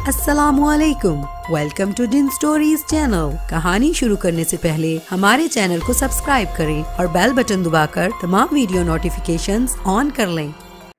अस्सलामुअलैकुम, welcome to Deen stories channel. कहानी शुरू करने से पहले हमारे चैनल को सब्सक्राइब करें और बेल बटन दबाकर तमाम वीडियो नोटिफिकेशंस ऑन कर लें।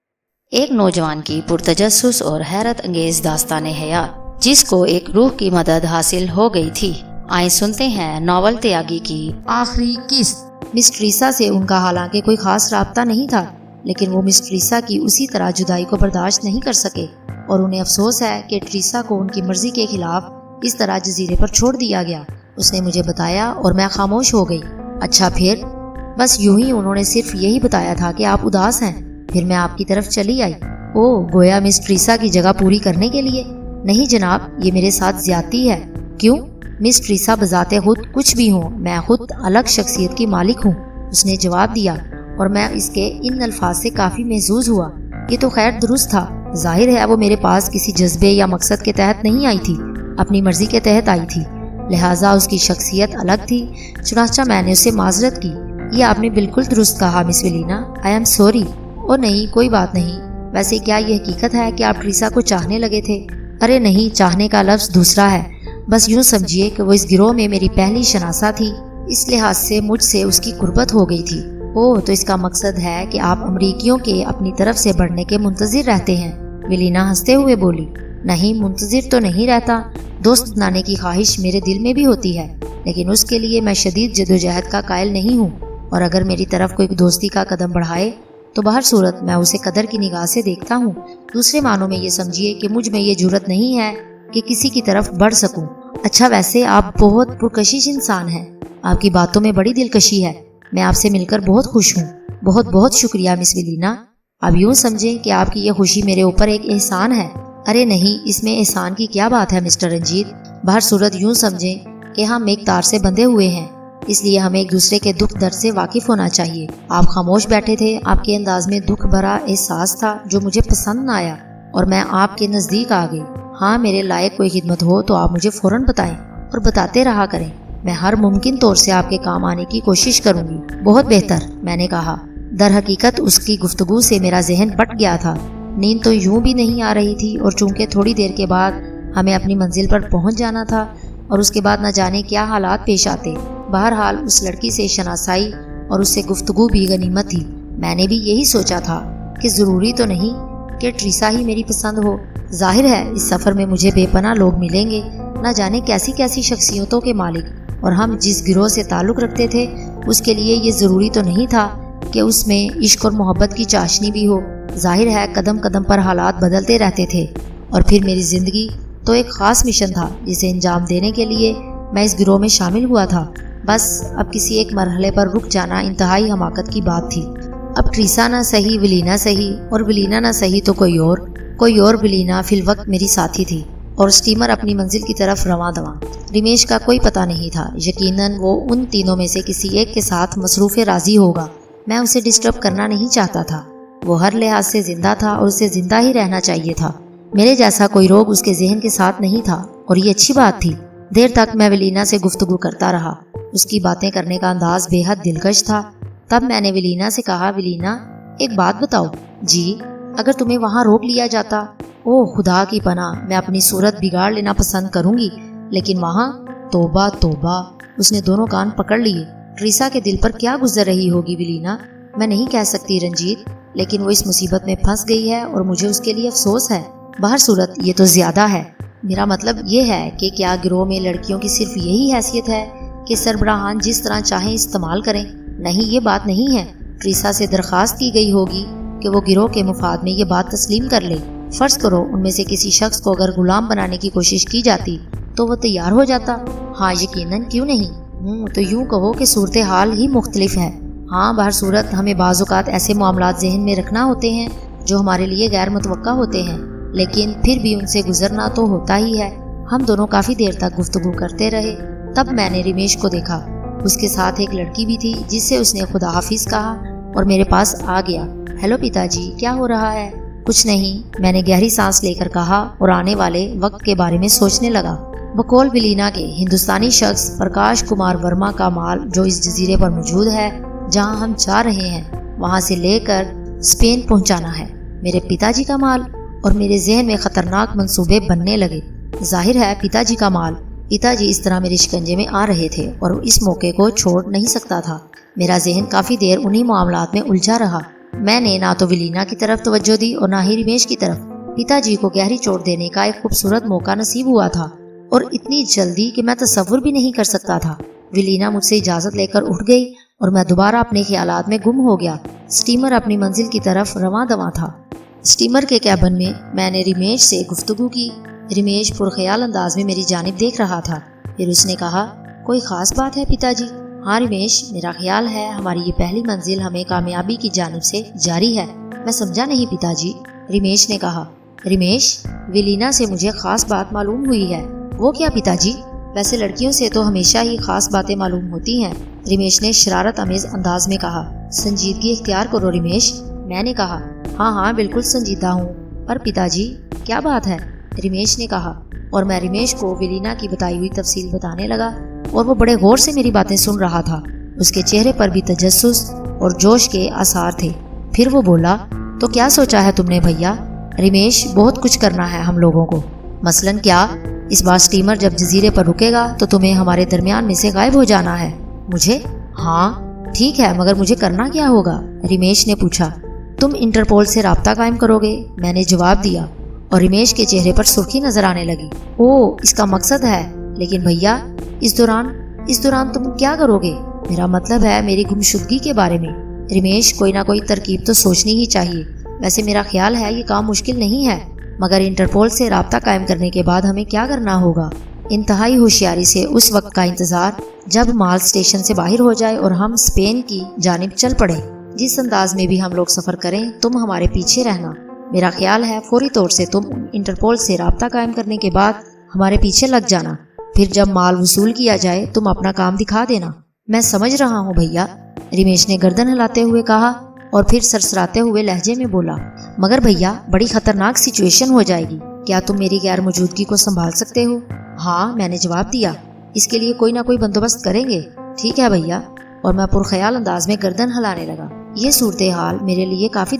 एक नौजवान की पुरतजस्सुस और हैरत अंगेज दास्ताने हयात जिसको एक रूह की मदद हासिल हो गई थी। आइए सुनते हैं नॉवल त्यागी की आखिरी किस्त। मिस ट्रीसा से उनका हालांकि कोई खास राब्ता नहीं था, लेकिन वो मिस ट्रीसा की उसी तरह जुदाई को बर्दाश्त नहीं कर सके और उन्हें अफसोस है कि ट्रीसा को उनकी मर्जी के खिलाफ इस तरह जजीरे पर छोड़ दिया गया। उसने मुझे बताया और मैं खामोश हो गई। अच्छा फिर? बस यूं ही उन्होंने सिर्फ यही बताया था कि आप उदास हैं। फिर मैं आपकी तरफ चली आई। ओह, गोया मिस ट्रीसा की जगह पूरी करने के लिए? नहीं जनाब, ये मेरे साथ ज्यादती है। क्यों? मिस ट्रीसा बजाते खुद कुछ भी हो, मैं खुद अलग शख्सियत की मालिक हूँ, उसने जवाब दिया और मैं इसके इन अल्फाज से काफी महसूस हुआ। ये तो खैर दुरुस्त था। जाहिर है वो मेरे पास किसी जज्बे या मकसद के तहत नहीं आई थी, अपनी मर्जी के तहत आई थी, लिहाजा उसकी शख्सियत अलग थी। चुनाचा मैंने उससे माजरत की। ये आपने बिल्कुल दुरुस्त कहा मिस विलीना, आई एम सॉरी। ओ नहीं, कोई बात नहीं। वैसे क्या ये हकीकत है कि आप ट्रीसा को चाहने लगे थे? अरे नहीं, चाहने का लफ्ज दूसरा है। बस यूँ समझिए कि वो इस गिरोह में मेरी पहली शनासा थी, इस लिहाज से मुझसे उसकी कुर्बत हो गई थी। ओह, तो इसका मकसद है कि आप अमरीकियों के अपनी तरफ से बढ़ने के मुंतजिर रहते हैं? विलीना हंसते हुए बोली। नहीं, मुंतजिर तो नहीं रहता। दोस्त बनाने की ख्वाहिश मेरे दिल में भी होती है, लेकिन उसके लिए मैं शदीद जदोजहद का कायल नहीं हूँ। और अगर मेरी तरफ कोई दोस्ती का कदम बढ़ाए तो बाहर सूरत मैं उसे कदर की निगाह से देखता हूँ। दूसरे मानों में ये समझिए कि मुझ में ये जुर्रत नहीं है कि किसी की तरफ बढ़ सकूं। अच्छा, वैसे आप बहुत पुरकशिश इंसान हैं। आपकी बातों में बड़ी दिलकशी है। मैं आपसे मिलकर बहुत खुश हूँ। बहुत बहुत शुक्रिया मिस विलीना। अब यूँ समझें कि आपकी ये खुशी मेरे ऊपर एक एहसान है। अरे नहीं, इसमें एहसान की क्या बात है मिस्टर रंजीत। बाहर सूरत यूँ समझें कि हम एक तार से बंधे हुए हैं, इसलिए हमें एक दूसरे के दुख दर्द से वाकिफ होना चाहिए। आप खामोश बैठे थे। आपके अंदाज में दुख भरा एहसास था जो मुझे पसंद न आया और मैं आपके नजदीक आ गई। हाँ, मेरे लायक कोई खिदमत हो तो आप मुझे फौरन बताएं और बताते रहा करें। मैं हर मुमकिन तौर से आपके काम आने की कोशिश करूंगी। बहुत बेहतर, मैंने कहा। दर हकीकत उसकी गुफ्तगू से मेरा जहन बट गया था। नींद तो यूं भी नहीं आ रही थी और चूंकि थोड़ी देर के बाद हमें अपनी मंजिल पर पहुंच जाना था और उसके बाद न जाने क्या हालात पेश आते। बहरहाल उस लड़की से शनासाई और उससे गुफ्तगू भी गनीमत थी। मैंने भी यही सोचा था कि जरूरी तो नहीं कि ट्रीसा ही मेरी पसंद हो। जाहिर है इस सफर में मुझे बेपनाह लोग मिलेंगे, न जाने कैसी कैसी शख्सियतों के मालिक, और हम जिस गिरोह से ताल्लुक़ रखते थे उसके लिए ये ज़रूरी तो नहीं था कि उसमें इश्क और मोहब्बत की चाशनी भी हो। जाहिर है कदम कदम पर हालात बदलते रहते थे और फिर मेरी ज़िंदगी तो एक ख़ास मिशन था जिसे अंजाम देने के लिए मैं इस गिरोह में शामिल हुआ था। बस अब किसी एक मरहले पर रुक जाना इंतहाई हमाकत की बात थी। अब ट्रीसा ना सही, विलीना सही, और विलीना ना सही तो कोई और विलीना फिलवक्त मेरी साथी थी और स्टीमर अपनी मंजिल की तरफ रवां दवा। रिमेश का कोई पता नहीं था। यकीनन वो उन तीनों में से किसी एक के साथ मसरूफ़े राजी होगा। मैं उसे डिस्टर्ब करना नहीं चाहता था। वो हर लिहाज से जिंदा था और उसे जिंदा ही रहना चाहिए था। मेरे जैसा कोई रोग उसके जहन के साथ नहीं था और ये अच्छी बात थी। देर तक मैं विलीना से गुफ्तगू करता रहा। उसकी बातें करने का अंदाज बेहद दिलकश था। तब मैंने विलीना से कहा, विलीना एक बात बताओ। जी? अगर तुम्हें वहाँ रोक लिया जाता? ओह खुदा की पनाह, मैं अपनी सूरत बिगाड़ लेना पसंद करूंगी, लेकिन वहाँ तौबा तौबा। उसने दोनों कान पकड़ लिए। ट्रीसा के दिल पर क्या गुजर रही होगी विलीना, मैं नहीं कह सकती रंजीत, लेकिन वो इस मुसीबत में फंस गई है और मुझे उसके लिए अफसोस है। बाहर सूरत ये तो ज्यादा है। मेरा मतलब ये है कि क्या गिरोह में लड़कियों की सिर्फ यही हैसियत है कि सरबराहान जिस तरह चाहें इस्तेमाल करें? नहीं, ये बात नहीं है। ट्रीसा से दरख्वास्त की गई होगी कि वो गिरोह के मुफाद में ये बात तस्लीम कर ले। फर्ज करो उनमें से किसी शख्स को अगर गुलाम बनाने की कोशिश की जाती तो वो तैयार हो जाता। हाँ यकीनन, क्यों नहीं। तो यूँ कहो कि सूरत हाल ही मुख्तलिफ है। हाँ, बाहर सूरत हमें बाज़ औक़ात ऐसे मामलात जहन में रखना होते हैं जो हमारे लिए गैर मुतवक्का होते हैं, लेकिन फिर भी उनसे गुजरना तो होता ही है। हम दोनों काफ़ी देर तक गुफ्तगू करते रहे। तब मैंने रिमेश को देखा। उसके साथ एक लड़की भी थी जिससे उसने खुदा हाफिज कहा और मेरे पास आ गया। हेलो पिताजी, क्या हो रहा है? कुछ नहीं, मैंने गहरी सांस लेकर कहा और आने वाले वक्त के बारे में सोचने लगा। बकौल विलीना के हिंदुस्तानी शख्स प्रकाश कुमार वर्मा का माल जो इस जजीरे पर मौजूद है जहां हम जा रहे हैं, वहां से लेकर स्पेन पहुंचाना है। मेरे पिताजी का माल, और मेरे जहन में खतरनाक मंसूबे बनने लगे। जाहिर है पिताजी का माल। पिताजी इस तरह मेरे शिकंजे में आ रहे थे और इस मौके को छोड़ नहीं सकता था। मेरा जहन काफी देर उन्हीं मामलात में उलझा रहा। मैंने ना तो विलीना की तरफ तवज्जो दी और ना ही रमेश की तरफ। पिताजी को गहरी चोट देने का एक खूबसूरत मौका नसीब हुआ था और इतनी जल्दी कि मैं तसव्वुर भी नहीं कर सकता था। विलीना मुझसे इजाजत लेकर उठ गई और मैं दोबारा अपने ख्यालात में गुम हो गया। स्टीमर अपनी मंजिल की तरफ रवां दवां था। स्टीमर के कैबिन में मैंने रमेश से गुफ्तगू की। रमेश पुरख्याल अंदाज में मेरी जानिब देख रहा था। फिर उसने कहा, कोई खास बात है पिताजी? हाँ रमेश, मेरा ख्याल है हमारी ये पहली मंजिल हमें कामयाबी की जानिब से जारी है। मैं समझा नहीं पिताजी, रमेश ने कहा। रमेश, विलीना से मुझे खास बात मालूम हुई है। वो क्या पिताजी? वैसे लड़कियों से तो हमेशा ही खास बातें मालूम होती हैं, रमेश ने शरारत अमेज अंदाज में कहा। संजीदगी इख्तियार करो रमेश, मैंने कहा। हाँ हाँ बिल्कुल संजीदा हूँ, पर पिताजी क्या बात है? रमेश ने कहा और मैं रमेश को विलीना की बताई हुई तफसील बताने लगा और वो बड़े गौर से मेरी बातें सुन रहा था। उसके चेहरे पर भी तजस्सुस और जोश के आसार थे। फिर वो बोला, तो क्या सोचा है तुमने भैया? रमेश, बहुत कुछ करना है हम लोगों को। मसलन क्या? इस बार स्टीमर जब जजीरे पर रुकेगा तो तुम्हें हमारे दरमियान में से गायब हो जाना है। मुझे? हाँ ठीक है, मगर मुझे करना क्या होगा? रमेश ने पूछा। तुम इंटरपोल से राब्ता कायम करोगे, मैंने जवाब दिया और रमेश के चेहरे पर सुर्खी नजर आने लगी। ओ, इसका मकसद है। लेकिन भैया, इस दौरान तुम क्या करोगे? मेरा मतलब है मेरी गुमशुदगी के बारे में। रमेश, कोई ना कोई तरकीब तो सोचनी ही चाहिए। वैसे मेरा ख्याल है ये काम मुश्किल नहीं है, मगर इंटरपोल से राब्ता कायम करने के बाद हमें क्या करना होगा? इंतहाई होशियारी से उस वक्त का इंतजार जब माल स्टेशन से बाहर हो जाए और हम स्पेन की जानिब चल पड़े। जिस अंदाज में भी हम लोग सफर करें, तुम हमारे पीछे रहना। मेरा ख्याल है फौरी तौर से तुम इंटरपोल से राब्ता कायम करने के बाद हमारे पीछे लग जाना। फिर जब माल वसूल किया जाए तुम अपना काम दिखा देना। मैं समझ रहा हूँ भैया, रमेश ने गर्दन हिलाते हुए कहा और फिर सरसराते हुए लहजे में बोला, मगर भैया बड़ी खतरनाक सिचुएशन हो जाएगी। क्या तुम मेरी गैर मौजूदगी को संभाल सकते हो? हाँ, मैंने जवाब दिया। इसके लिए कोई ना कोई बंदोबस्त करेंगे। ठीक है भैया, और मैं पुरख्याल अंदाज में गर्दन हिलाने लगा। ये सूरत हाल मेरे लिए काफी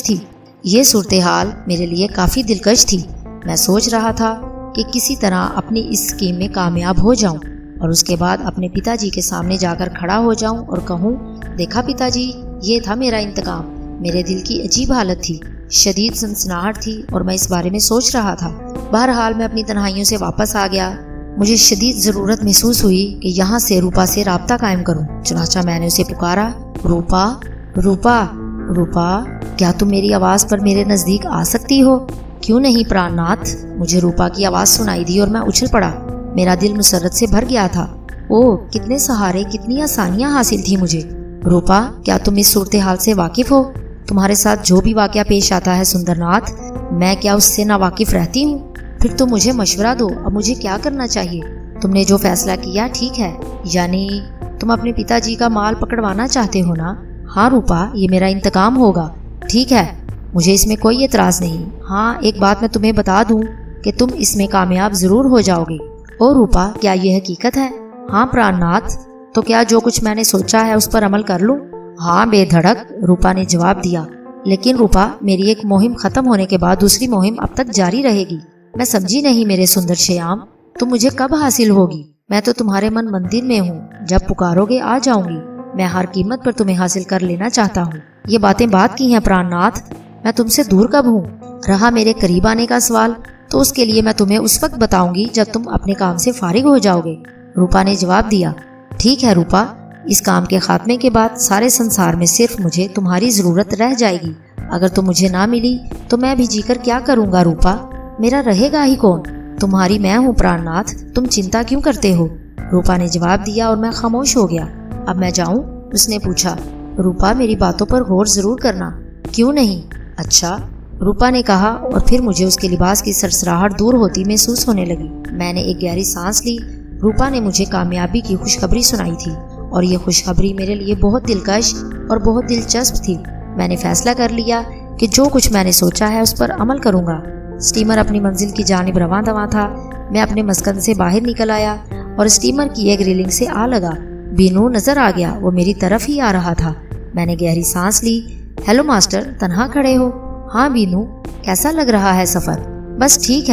दिलकश थी। मैं सोच रहा था कि किसी तरह अपनी इस स्कीम में कामयाब हो जाऊं और उसके बाद अपने पिताजी के सामने जाकर खड़ा हो जाऊं और कहूं, देखा पिताजी, ये था मेरा इंतकाम। मेरे दिल की अजीब हालत थी, शदीद सनसनाहट थी और मैं इस बारे में सोच रहा था। बहरहाल मैं अपनी तन्हाइयों से वापस आ गया। मुझे शदीद जरूरत महसूस हुई कि यहाँ से रूपा से राब्ता कायम करूं। चुनाचा मैंने उसे पुकारा, रूपा, रूपा, रूपा, क्या तुम मेरी आवाज पर मेरे नजदीक आ सकती हो? क्यों नहीं प्राणनाथ? मुझे रूपा की आवाज सुनाई दी और मैं उछल पड़ा। मेरा दिल मुसरत से भर गया था। ओह, कितने सहारे, कितनी आसानियां हासिल थी मुझे। रूपा, क्या तुम इस सूरत हाल से वाकिफ हो? तुम्हारे साथ जो भी वाकया पेश आता है सुंदरनाथ, मैं क्या उससे ना वाकिफ रहती हूँ? फिर तुम मुझे मशवरा दो, अब मुझे क्या करना चाहिए? तुमने जो फैसला किया ठीक है, यानी तुम अपने पिताजी का माल पकड़वाना चाहते हो ना? हाँ रूपा, ये मेरा इंतकाम होगा। ठीक है, मुझे इसमें कोई एतराज नहीं। हाँ, एक बात मैं तुम्हें बता दूं कि तुम इसमें कामयाब जरूर हो जाओगे। ओ रूपा, क्या ये हकीकत है? हाँ प्राणनाथ, तो क्या जो कुछ मैंने सोचा है उस पर अमल कर लूं? हाँ बेधड़क, रूपा ने जवाब दिया। लेकिन रूपा, मेरी एक मुहिम खत्म होने के बाद दूसरी मुहिम अब तक जारी रहेगी। मैं समझी नहीं मेरे सुंदर श्याम, तुम मुझे कब हासिल होगी? मैं तो तुम्हारे मन मंदिर में हूँ, जब पुकारोगे आ जाऊंगी। मैं हर कीमत पर तुम्हें हासिल कर लेना चाहता हूँ। ये बातें बात की हैं प्राणनाथ, मैं तुमसे दूर कब हूँ? रहा मेरे करीब आने का सवाल, तो उसके लिए मैं तुम्हें उस वक्त बताऊंगी जब तुम अपने काम से फारिग हो जाओगे। रूपा ने जवाब दिया। ठीक है रूपा, इस काम के खात्मे के बाद सारे संसार में सिर्फ मुझे तुम्हारी जरूरत रह जाएगी। अगर तुम मुझे ना मिली तो मैं भी जीकर क्या करूँगा रूपा? मेरा रहेगा ही कौन? तुम्हारी मैं हूँ प्राणनाथ, तुम चिंता क्यों करते हो? रूपा ने जवाब दिया और मैं खामोश हो गया। अब मैं जाऊँ? उसने पूछा। रूपा, मेरी बातों पर गौर जरूर करना। क्यों नहीं? अच्छा, रूपा ने कहा और फिर मुझे उसके लिबास की सरसराहट दूर होती महसूस होने लगी। मैंने एक गहरी सांस ली। रूपा ने मुझे कामयाबी की खुशखबरी सुनाई थी और ये खुशखबरी मेरे लिए बहुत दिलकश और बहुत दिलचस्प थी। मैंने फैसला कर लिया कि जो कुछ मैंने सोचा है उस पर अमल करूंगा। स्टीमर अपनी मंजिल की जानिब रवां दवां था। मैं अपने मस्कन से बाहर निकल आया और स्टीमर की एक रेलिंग से आ लगा। बीनू नजर आ गया, वो मेरी तरफ ही आ रहा था। मैंने गहरी सांस ली। हेलो मास्टर, तन्हा खड़े हो? हाँ बीनू, कैसा लग रहा है सफर? बस ठीक है,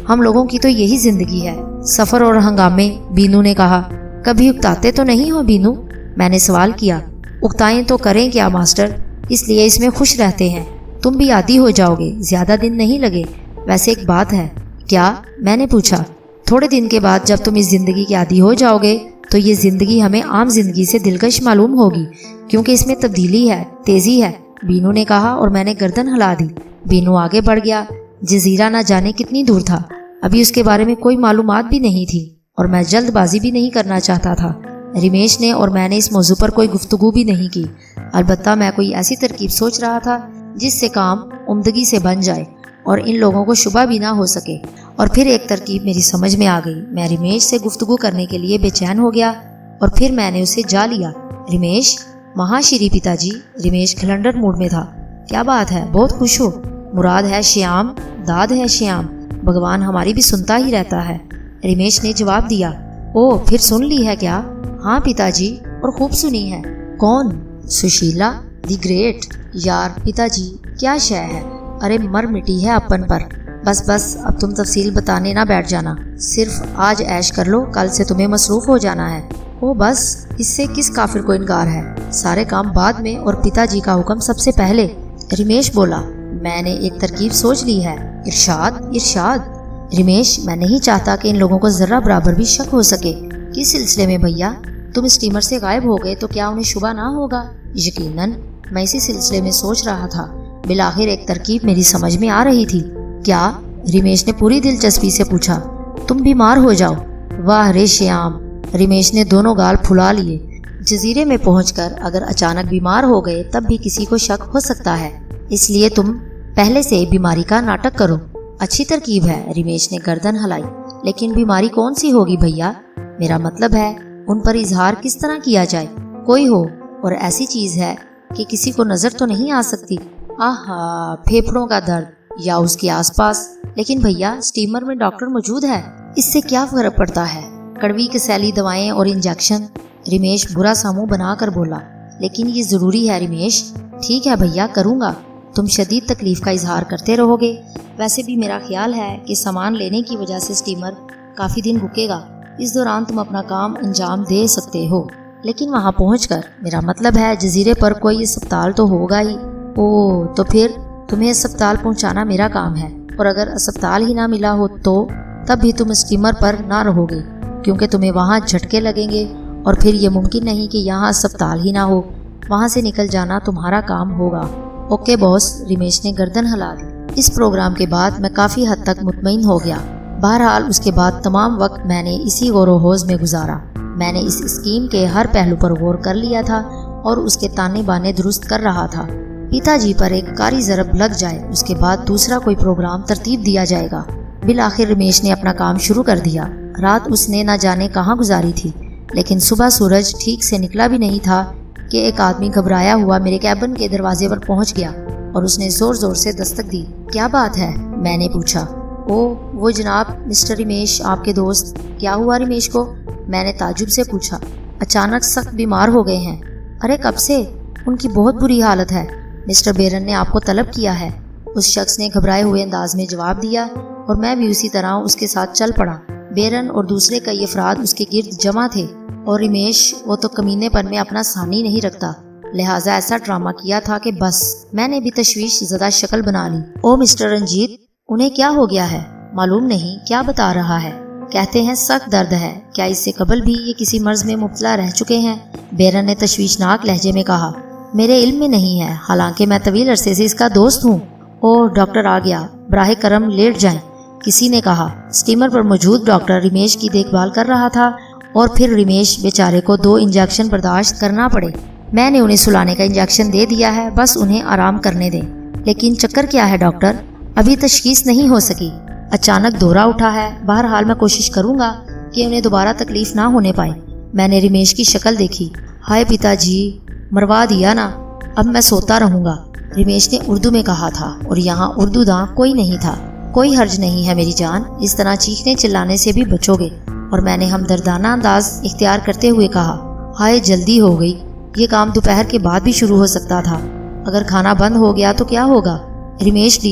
हम लोगों की तो यही जिंदगी है, सफर और हंगामे। बीनू ने कहा। कभी उकताते तो नहीं हो बीनू? मैंने सवाल किया। उकताएं तो करें क्या मास्टर, इसलिए इसमें खुश रहते हैं। तुम भी आदी हो जाओगे, ज्यादा दिन नहीं लगे। वैसे एक बात है। क्या? मैंने पूछा। थोड़े दिन के बाद जब तुम इस जिंदगी के आदी हो जाओगे तो ये जिंदगी हमें आम जिंदगी से दिलकश मालूम होगी, क्योंकि इसमें तब्दीली है, तेजी है, बीनू ने कहा और मैंने गर्दन हिला दी। बीनू आगे बढ़ गया। जजीरा ना जाने कितनी दूर था, अभी उसके बारे में कोई मालूमात भी नहीं थी और मैं जल्दबाजी भी नहीं करना चाहता था। रमेश ने और मैंने इस मौजू पर कोई गुफ्तगू भी नहीं की। अलबत्ता मैं कोई ऐसी तरकीब सोच रहा था जिससे काम उम्दगी से बन जाए और इन लोगों को शुबा भी ना हो सके। और फिर एक तरकीब मेरी समझ में आ गई। मैं रमेश से गुफ्तगू करने के लिए बेचैन हो गया और फिर मैंने उसे जा लिया। रमेश, महाश्री पिताजी। रमेश खलंडर मूड में था। क्या बात है, बहुत खुश हो? मुराद है श्याम, दाद है श्याम, भगवान हमारी भी सुनता ही रहता है। रमेश ने जवाब दिया। ओ, फिर सुन ली है क्या? हाँ पिताजी, और खूब सुनी है। कौन? Sushila the great. यार पिताजी, क्या शय है? अरे मर मिटी है अपन पर। बस बस, अब तुम तफसील बताने ना बैठ जाना, सिर्फ आज ऐश कर लो, कल से तुम्हें मसरूफ हो जाना है। ओ बस, इससे किस काफिर को इनकार है? सारे काम बाद में और पिताजी का हुक्म सबसे पहले। रमेश बोला। मैंने एक तरकीब सोच ली है। इरशाद इरशाद। रमेश, मैं नहीं चाहता कि इन लोगों को जरा बराबर भी शक हो सके। किस सिलसिले में भैया? तुम स्टीमर से गायब हो गए तो क्या उन्हें शुबा ना होगा? यकीनन, मैं इसी सिलसिले में सोच रहा था। बिलाखिर एक तरकीब मेरी समझ में आ रही थी। क्या? रमेश ने पूरी दिलचस्पी से पूछा। तुम बीमार हो जाओ। वाह रे श्याम। रमेश ने दोनों गाल फुला लिए। जजीरे में पहुंचकर अगर अचानक बीमार हो गए तब भी किसी को शक हो सकता है, इसलिए तुम पहले से बीमारी का नाटक करो। अच्छी तरकीब है। रमेश ने गर्दन हिलाई। लेकिन बीमारी कौन सी होगी भैया? मेरा मतलब है उन पर इजहार किस तरह किया जाए? कोई हो और ऐसी चीज है कि किसी को नजर तो नहीं आ सकती। आहा, फेफड़ों का दर्द या उसके आसपास। लेकिन भैया, स्टीमर में डॉक्टर मौजूद है, इससे क्या फर्क पड़ता है? कड़वी कसैली दवाएं और इंजेक्शन। रमेश बुरा सा मुंह बनाकर बोला। लेकिन ये जरूरी है रमेश। ठीक है भैया, करूँगा। तुम शदीद तकलीफ का इजहार करते रहोगे। वैसे भी मेरा ख्याल है कि सामान लेने की वजह से स्टीमर काफी दिन रुकेगा। इस दौरान तुम अपना काम अंजाम दे सकते हो। लेकिन वहाँ पहुंचकर, मेरा मतलब है जजीरे पर कोई अस्पताल तो होगा ही। ओ, तो फिर तुम्हें अस्पताल पहुंचाना मेरा काम है, और अगर अस्पताल ही ना मिला हो तो तब भी तुम स्टीमर पर ना रहोगे, क्योंकि तुम्हें वहाँ झटके लगेंगे और फिर ये मुमकिन नहीं कि यहाँ अस्पताल ही ना हो। वहाँ से निकल जाना तुम्हारा काम होगा। Okay boss. रमेश ने गर्दन हिला दी। इस प्रोग्राम के बाद मैं काफी हद तक मुतमईन हो गया। बहरहाल उसके बाद तमाम वक्त मैंने इसी गौर-ओ-होज में गुजारा। मैंने इस स्कीम के हर पहलू पर गौर कर लिया था और उसके ताने बाने दुरुस्त कर रहा था। पिताजी पर एक कारी ज़रब लग जाए, उसके बाद दूसरा कोई प्रोग्राम तरतीब दिया जाएगा। बिलाखिर रमेश ने अपना काम शुरू कर दिया। रात उसने न जाने कहाँ गुजारी थी, लेकिन सुबह सूरज ठीक से निकला भी नहीं था कि एक आदमी घबराया हुआ मेरे कैबिन के दरवाजे पर पहुंच गया और उसने जोर जोर से दस्तक दी। क्या बात है? मैंने पूछा। ओ, वो जनाब मिस्टर रमेश, आपके दोस्त। क्या हुआ रमेश को? मैंने ताजुब से पूछा। अचानक सख्त बीमार हो गए हैं। अरे कब से? उनकी बहुत बुरी हालत है। मिस्टर बेरन ने आपको तलब किया है। उस शख्स ने घबराए हुए अंदाज में जवाब दिया और मैं भी उसी तरह उसके साथ चल पड़ा। बेरन और दूसरे कई अफराद उसके गिर्द जमा थे और रमेश, वो तो कमीनेपन में अपना सानी नहीं रखता, लिहाजा ऐसा ड्रामा किया था कि बस मैंने भी तशवीश ज़दा शक्ल बना ली। ओ मिस्टर रंजीत, उन्हें क्या हो गया है? मालूम नहीं, क्या बता रहा है? कहते हैं सख्त दर्द है। क्या इससे कबल भी ये किसी मर्ज में मुब्तला रह चुके हैं? बेरन ने तशवीशनाक लहजे में कहा। मेरे इल्म में नहीं है, हालांकि मैं तवील अरसे से इसका दोस्त हूँ। ओह, डॉक्टर आ गया, बराहे करम लेट जाएं, किसी ने कहा। स्टीमर पर मौजूद डॉक्टर रमेश की देखभाल कर रहा था और फिर रमेश बेचारे को 2 इंजेक्शन बर्दाश्त करना पड़े। मैंने उन्हें सुलाने का इंजेक्शन दे दिया है, बस उन्हें आराम करने दें। लेकिन चक्कर क्या है डॉक्टर? अभी तशखीस नहीं हो सकी, अचानक दौरा उठा है। बहरहाल मैं कोशिश करूंगा कि उन्हें दोबारा तकलीफ ना होने पाए। मैंने रमेश की शक्ल देखी। हाय पिताजी, मरवा दिया ना, अब मैं सोता रहूंगा, रमेश ने उर्दू में कहा था और यहाँ उर्दू दां कोई नहीं था। कोई हर्ज नहीं है मेरी जान, इस तरह चीखने चिल्लाने से भी बचोगे। और मैंने हमदर्दाना अंदाज इख्तियार करते हुए कहा, हाय जल्दी हो गई, ये काम दोपहर के बाद भी शुरू हो सकता था। अगर खाना बंद हो गया तो क्या होगा? रमेश डियर,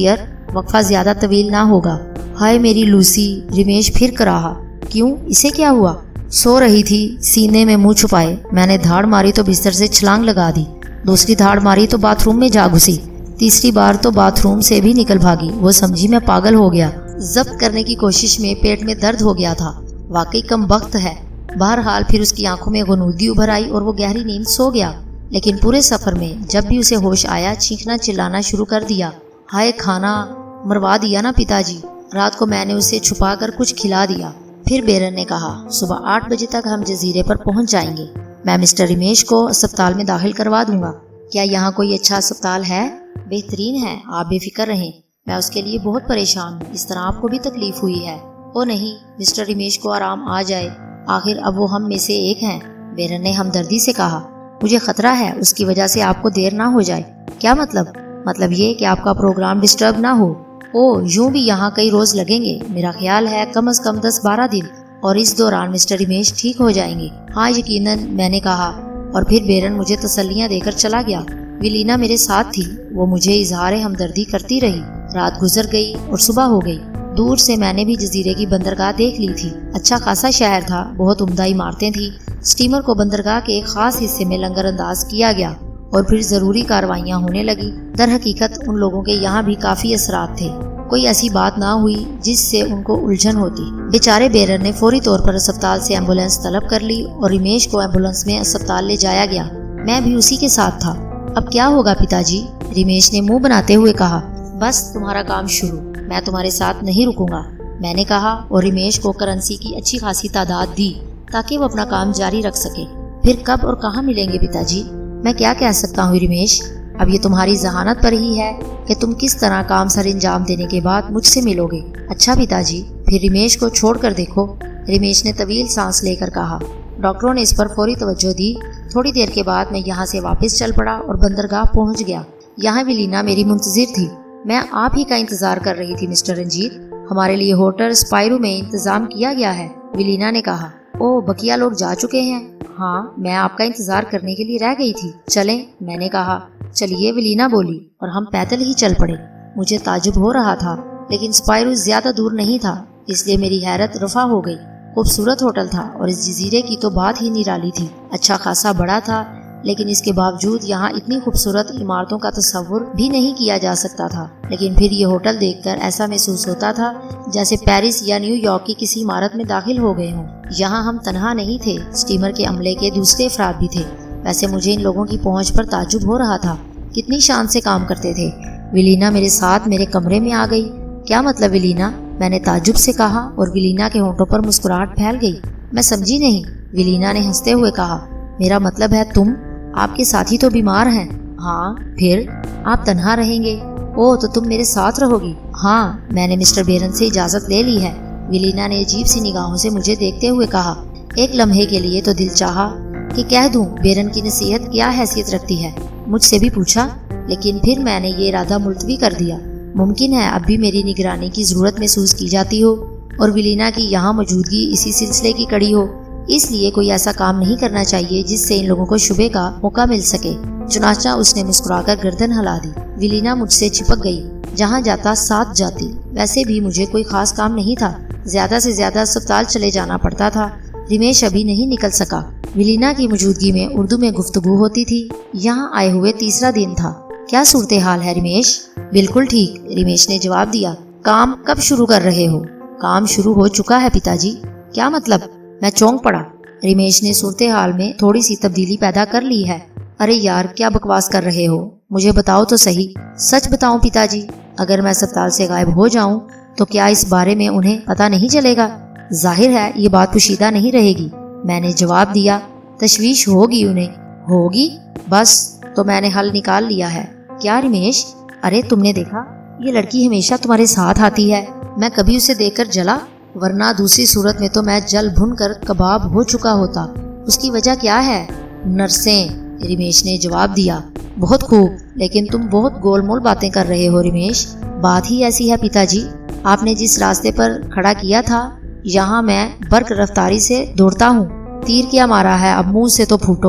वक्फा ज्यादा तवील ना होगा। हाय मेरी लूसी, रमेश फिर कराहा। क्यों, इसे क्या हुआ? सो रही थी, सीने में मुंह छुपाए। मैंने धाड़ मारी तो बिस्तर से छलांग लगा दी। दूसरी धाड़ मारी तो बाथरूम में जा घुसी। तीसरी बार तो बाथरूम से भी निकल भागी। वो समझी मैं पागल हो गया। जब्त करने की कोशिश में पेट में दर्द हो गया था। वाकई कम वक्त है। बहरहाल फिर उसकी आंखों में गुनूदी उभर आई और वो गहरी नींद सो गया। लेकिन पूरे सफर में जब भी उसे होश आया, चीखना चिल्लाना शुरू कर दिया। हाय, खाना मरवा दिया ना पिताजी। रात को मैंने उसे छुपा कर कुछ खिला दिया। फिर बेरन ने कहा, सुबह 8 बजे तक हम जजीरे पर पहुंच जाएंगे। मैं मिस्टर रमेश को अस्पताल में दाखिल करवा दूंगा। क्या यहाँ कोई अच्छा अस्पताल है? बेहतरीन है, आप बेफिक्र रहें। मैं उसके लिए बहुत परेशान हूँ। इस तरह आपको भी तकलीफ हुई है? ओ नहीं, मिस्टर रमेश को आराम आ जाए। आखिर अब वो हम में से एक हैं। बेरन ने हमदर्दी से कहा, मुझे खतरा है उसकी वजह से आपको देर ना हो जाए। क्या मतलब? मतलब ये कि आपका प्रोग्राम डिस्टर्ब ना हो। ओ, यूं भी यहाँ कई रोज लगेंगे। मेरा ख्याल है कम से कम 10-12 दिन, और इस दौरान मिस्टर रमेश ठीक हो जाएंगे। हाँ यकीनन, मैंने कहा, और फिर बेरन मुझे तसल्लियां देकर चला गया। विलीना मेरे साथ थी। वो मुझे इजहार हमदर्दी करती रही। रात गुजर गई और सुबह हो गई। दूर से मैंने भी जजीरे की बंदरगाह देख ली थी। अच्छा खासा शहर था, बहुत उम्दा इमारतें थी। स्टीमर को बंदरगाह के एक खास हिस्से में लंगर अंदाज किया गया और फिर जरूरी कार्रवाइयां होने लगी। दर हकीकत उन लोगों के यहाँ भी काफी असरात थे। कोई ऐसी बात ना हुई जिससे उनको उलझन होती। बेचारे बेरन ने फौरी तौर पर अस्पताल से एम्बुलेंस तलब कर ली और रमेश को एम्बुलेंस में अस्पताल ले जाया गया। मैं भी उसी के साथ था। अब क्या होगा पिताजी? रमेश ने मुंह बनाते हुए कहा, बस तुम्हारा काम शुरू, मैं तुम्हारे साथ नहीं रुकूंगा, मैंने कहा, और रमेश को करेंसी की अच्छी खासी तादाद दी ताकि वो अपना काम जारी रख सके। फिर कब और कहाँ मिलेंगे पिताजी? मैं क्या कह सकता हूँ रमेश, अब ये तुम्हारी जहानत पर ही है कि तुम किस तरह काम सर अंजाम देने के बाद मुझसे मिलोगे। अच्छा पिताजी, फिर रमेश को छोड़ कर देखो। रमेश ने तवील सांस लेकर कहा। डॉक्टरों ने इस पर फौरी तवज्जो दी। थोड़ी देर के बाद मैं यहाँ से वापस चल पड़ा और बंदरगाह पहुँच गया। यहाँ विलीना मेरी मुंतजिर थी। मैं आप ही का इंतजार कर रही थी मिस्टर रंजीत। हमारे लिए होटल स्पाइरो में इंतजाम किया गया है, विलीना ने कहा। ओह, बकिया लोग जा चुके हैं? हाँ, मैं आपका इंतजार करने के लिए रह गई थी। चलें, मैंने कहा। चलिए, विलीना बोली, और हम पैदल ही चल पड़े। मुझे ताजुब हो रहा था, लेकिन स्पाइरो ज्यादा दूर नहीं था, इसलिए मेरी हैरत रफा हो गई। खूबसूरत होटल था और इस जजीरे की तो बात ही निराली थी। अच्छा खासा बड़ा था, लेकिन इसके बावजूद यहाँ इतनी खूबसूरत इमारतों का तस्वुर भी नहीं किया जा सकता था। लेकिन फिर ये होटल देखकर ऐसा महसूस होता था जैसे पेरिस या न्यूयॉर्क की किसी इमारत में दाखिल हो गए हों। यहाँ हम तन्हा नहीं थे, स्टीमर के अमले के दूसरे अफराद भी थे। वैसे मुझे इन लोगों की पहुँच पर ताजुब हो रहा था, कितनी शान से काम करते थे। विलीना मेरे साथ मेरे कमरे में आ गई। क्या मतलब विलीना? मैंने ताजुब से कहा और विलीना के होंठों पर मुस्कुराहट फैल गई। मैं समझी नहीं, विलीना ने हंसते हुए कहा। मेरा मतलब है तुम, आपके साथी तो बीमार हैं। हाँ, फिर आप तन्हा रहेंगे? ओह, तो तुम मेरे साथ रहोगी? हाँ, मैंने मिस्टर बेरन से इजाजत ले ली है, विलीना ने अजीब सी निगाहों से मुझे देखते हुए कहा। एक लम्हे के लिए तो दिल चाहा कि कह दूं बेरन की नसीहत क्या हैसियत रखती है, मुझसे भी पूछा, लेकिन फिर मैंने ये इरादा मुलतवी कर दिया। मुमकिन है अब भी मेरी निगरानी की जरूरत महसूस की जाती हो और विलीना की यहाँ मौजूदगी इसी सिलसिले की कड़ी हो, इसलिए कोई ऐसा काम नहीं करना चाहिए जिससे इन लोगों को शुबे का मौका मिल सके। चुनाचा उसने मुस्कुराकर गर्दन हिला दी। विलीना मुझसे चिपक गई। जहाँ जाता साथ जाती। वैसे भी मुझे कोई खास काम नहीं था, ज्यादा से ज्यादा अस्पताल चले जाना पड़ता था। रमेश अभी नहीं निकल सका। विलीना की मौजूदगी में उर्दू में गुफ्तगू होती थी। यहाँ आए हुए तीसरा दिन था। क्या सूरत हाल है रमेश? बिल्कुल ठीक, रमेश ने जवाब दिया। काम कब शुरू कर रहे हो? काम शुरू हो चुका है पिताजी। क्या मतलब? मैं चौंक पड़ा। रमेश ने सूरत हाल में थोड़ी सी तब्दीली पैदा कर ली है। अरे यार, क्या बकवास कर रहे हो? मुझे बताओ तो सही। सच बताऊं पिताजी, अगर मैं अस्पताल से गायब हो जाऊं तो क्या इस बारे में उन्हें पता नहीं चलेगा? जाहिर है ये बात पोशीदा नहीं रहेगी, मैंने जवाब दिया। तशवीश होगी उन्हें। होगी? बस तो मैंने हल निकाल लिया है। क्या रमेश? अरे तुमने देखा, ये लड़की हमेशा तुम्हारे साथ आती है। मैं कभी उसे देखकर जला, वरना दूसरी सूरत में तो मैं जल भुन कर कबाब हो चुका होता। उसकी वजह क्या है? नर्सें, रमेश ने जवाब दिया। बहुत खूब, लेकिन तुम बहुत गोलमोल बातें कर रहे हो रमेश। बात ही ऐसी है पिताजी। आपने जिस रास्ते पर खड़ा किया था, यहाँ मैं बर्क रफ्तारी से दौड़ता हूँ। तीर क्या मारा है, अब मुंह से तो फूटो।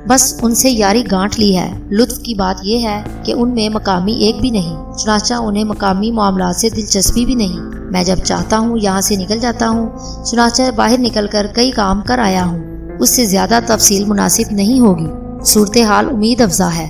बस उनसे यारी गांठ ली है। लुत्फ की बात यह है कि उनमें मकामी एक भी नहीं, चुनाचा उन्हें मकामी मामला से दिलचस्पी भी नहीं। मैं जब चाहता हूँ यहाँ से निकल जाता हूँ। चुनाचा बाहर निकलकर कई काम कर आया हूँ, उससे ज्यादा तफसील मुनासिब नहीं होगी। सूरत हाल उम्मीद अफजा है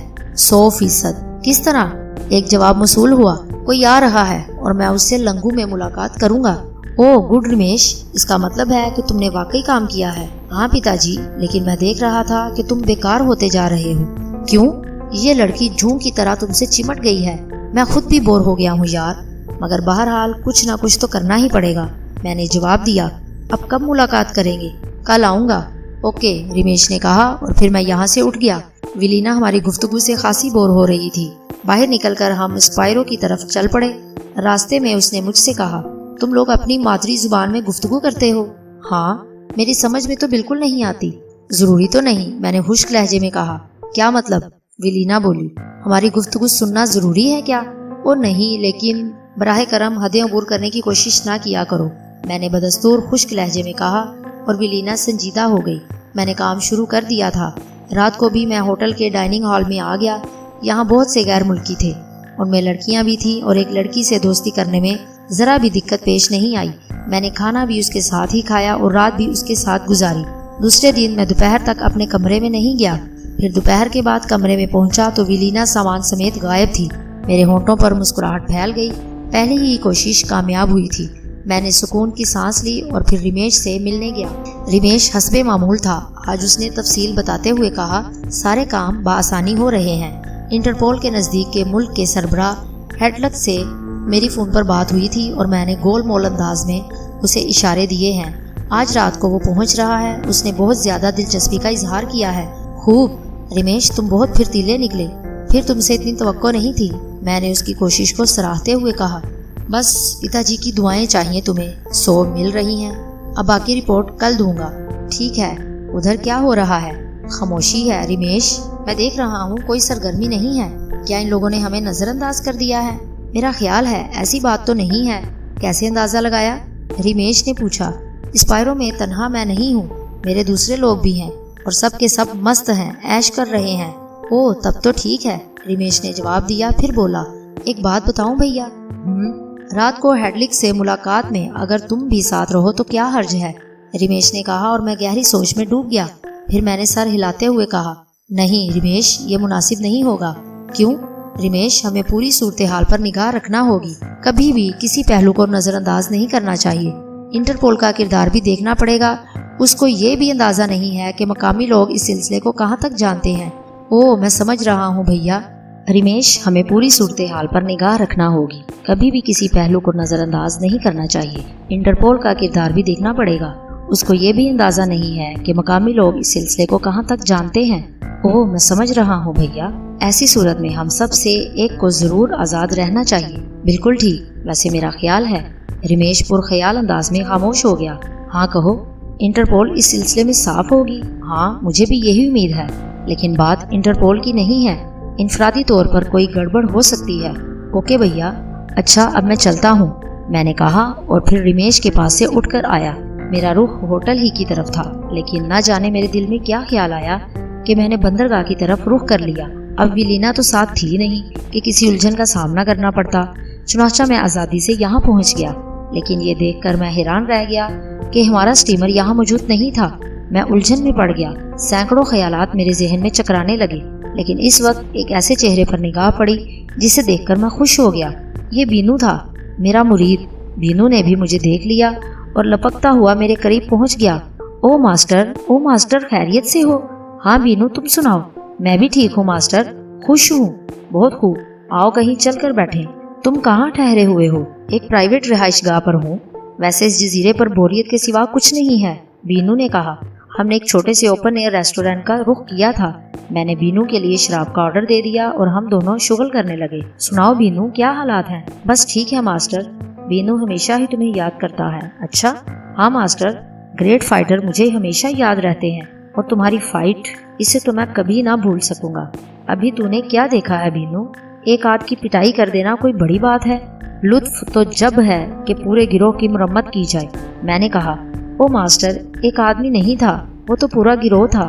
100%। किस तरह? एक जवाब मसूल हुआ। कोई आ रहा है और मैं उससे लंगू में मुलाकात करूंगा। ओह गुड रमेश, इसका मतलब है कि तुमने वाकई काम किया है। हाँ पिताजी, लेकिन मैं देख रहा था कि तुम बेकार होते जा रहे हो। क्यों? ये लड़की जूं की तरह तुमसे चिमट गई है। मैं खुद भी बोर हो गया हूँ यार, मगर बहरहाल कुछ ना कुछ तो करना ही पड़ेगा। मैंने जवाब दिया। अब कब मुलाकात करेंगे? कल आऊंगा। ओके, रमेश ने कहा और फिर मैं यहाँ से उठ गया। विलीना हमारी गुफ्तगू से खासी बोर हो रही थी। बाहर निकलकर हम स्पायरो की तरफ चल पड़े। रास्ते में उसने मुझसे कहा, तुम लोग अपनी मादरी जुबान में गुफ्तगू करते हो? हाँ, मेरी समझ में तो बिल्कुल नहीं आती। जरूरी तो नहीं, मैंने खुश्क लहजे में कहा। क्या मतलब? विलीना बोली। हमारी गुफ्तगू सुनना जरूरी है क्या? ओ नहीं, लेकिन बराह करम हदें अबूर करने की कोशिश ना किया करो, मैंने बदस्तूर खुश्क लहजे में कहा और विलीना संजीदा हो गई। मैंने काम शुरू कर दिया था। रात को भी मैं होटल के डाइनिंग हॉल में आ गया। यहाँ बहुत से गैर मुल्की थे, उनमें लड़कियां भी थी और एक लड़की से दोस्ती करने में जरा भी दिक्कत पेश नहीं आई। मैंने खाना भी उसके साथ ही खाया और रात भी उसके साथ गुजारी। दूसरे दिन मैं दोपहर तक अपने कमरे में नहीं गया। फिर दोपहर के बाद कमरे में पहुंचा तो विलीना सामान समेत गायब थी। मेरे होंठों पर मुस्कुराहट फैल गई। पहली ही कोशिश कामयाब हुई थी। मैंने सुकून की सांस ली और फिर रमेश से मिलने गया। रमेश हस्बे मामूल था। आज उसने तफसील बताते हुए कहा, सारे काम बआसानी हो रहे हैं। इंटरपोल के नज़दीक के मुल्क के सरबराह हेडलक से मेरी फ़ोन पर बात हुई थी और मैंने गोल मोल अंदाज में उसे इशारे दिए हैं। आज रात को वो पहुंच रहा है। उसने बहुत ज़्यादा दिलचस्पी का इजहार किया है। खूब रमेश, तुम बहुत फिरतीले निकले। फिर तुमसे इतनी तवक्को नहीं थी, मैंने उसकी कोशिश को सराहते हुए कहा। बस पिताजी की दुआएं चाहिए तुम्हें, 100 मिल रही हैं। अब बाकी रिपोर्ट कल दूंगा। ठीक है। उधर क्या हो रहा है? खामोशी है रमेश, मैं देख रहा हूँ कोई सरगर्मी नहीं है। क्या इन लोगों ने हमें नजरअंदाज कर दिया है? मेरा ख्याल है ऐसी बात तो नहीं है। कैसे अंदाजा लगाया? रमेश ने पूछा। स्पायरो में तन्हा मैं नहीं हूँ, मेरे दूसरे लोग भी हैं और सब के सब मस्त हैं, ऐश कर रहे हैं। ओह तब तो ठीक है, रमेश ने जवाब दिया। फिर बोला, एक बात बताऊं भैया? रात को हेडलिक से मुलाकात में अगर तुम भी साथ रहो तो क्या हर्ज है? रमेश ने कहा और मैं गहरी सोच में डूब गया। फिर मैंने सर हिलाते हुए कहा, नहीं रमेश, ये मुनासिब नहीं होगा। क्यों? रमेश, हमें पूरी सूरत हाल पर निगाह रखना होगी। कभी भी किसी पहलू को नजरअंदाज नहीं करना चाहिए। इंटरपोल का किरदार भी देखना पड़ेगा। उसको ये भी अंदाजा नहीं है कि मकामी लोग इस सिलसिले को कहाँ तक जानते हैं। ओह मैं समझ रहा हूँ भैया। रमेश, हमें पूरी सूरत हाल पर निगाह रखना होगी। कभी भी किसी पहलू को नजरअंदाज नहीं करना चाहिए। इंटरपोल का किरदार भी देखना पड़ेगा। उसको ये भी अंदाजा नहीं है कि मकामी लोग इस सिलसिले को कहाँ तक जानते हैं। ओह मैं समझ रहा हूँ भैया। ऐसी सूरत में हम सब से एक को जरूर आजाद रहना चाहिए। बिल्कुल ठीक, वैसे मेरा ख्याल है। रमेश पुरख्याल अंदाज में खामोश हो गया। हाँ कहो। इंटरपोल इस सिलसिले में साफ होगी। हाँ मुझे भी यही उम्मीद है, लेकिन बात इंटरपोल की नहीं है। इनफरादी तौर पर कोई गड़बड़ हो सकती है। ओके भैया। अच्छा अब मैं चलता हूँ, मैंने कहा और फिर रमेश के पास से उठकर आया। मेरा रुख होटल ही की तरफ था, लेकिन न जाने मेरे दिल में क्या ख्याल आया कि मैंने बंदरगाह की तरफ रुख कर लिया। अब विलीना तो साथ थी नहीं कि किसी उलझन का सामना करना पड़ता। चुनाचा मैं आज़ादी से यहाँ पहुँच गया, लेकिन ये देखकर मैं हैरान रह गया कि हमारा स्टीमर यहाँ मौजूद नहीं था। मैं उलझन में पड़ गया। सैकड़ों ख्यालात मेरे जहन में चकराने लगे, लेकिन इस वक्त एक ऐसे चेहरे पर निगाह पड़ी जिसे देखकर मैं खुश हो गया। ये बीनू था, मेरा मुरीद। बीनू ने भी मुझे देख लिया और लपकता हुआ मेरे करीब पहुंच गया। ओ मास्टर, खैरियत से हो? हाँ बीनू, तुम सुनाओ? मैं भी ठीक हूँ मास्टर, खुश हूँ। बहुत खूब, आओ कहीं चल कर बैठे। तुम कहाँ ठहरे हुए हो? एक प्राइवेट रिहाइशगाह पर हूँ। वैसे इस जजीरे पर बोरियत के सिवा कुछ नहीं है, बीनू ने कहा। हमने एक छोटे से ओपन एयर रेस्टोरेंट का रुख किया था। मैंने बीनू के लिए शराब का ऑर्डर दे दिया और हम दोनों शुगल करने लगे। सुनाओ बीनू, क्या हालात हैं? बस ठीक है मास्टर। बीनू हमेशा ही तुम्हें याद करता है। अच्छा? हाँ मास्टर, ग्रेट फाइटर मुझे हमेशा याद रहते हैं और तुम्हारी फाइट, इसे तो मैं कभी ना भूल सकूंगा। अभी तूने क्या देखा है बीनू? एक आद की पिटाई कर देना कोई बड़ी बात है? लुत्फ तो जब है कि पूरे गिरोह की मुरम्मत की जाए, मैंने कहा। ओ मास्टर, एक आदमी नहीं था, वो तो पूरा गिरोह था।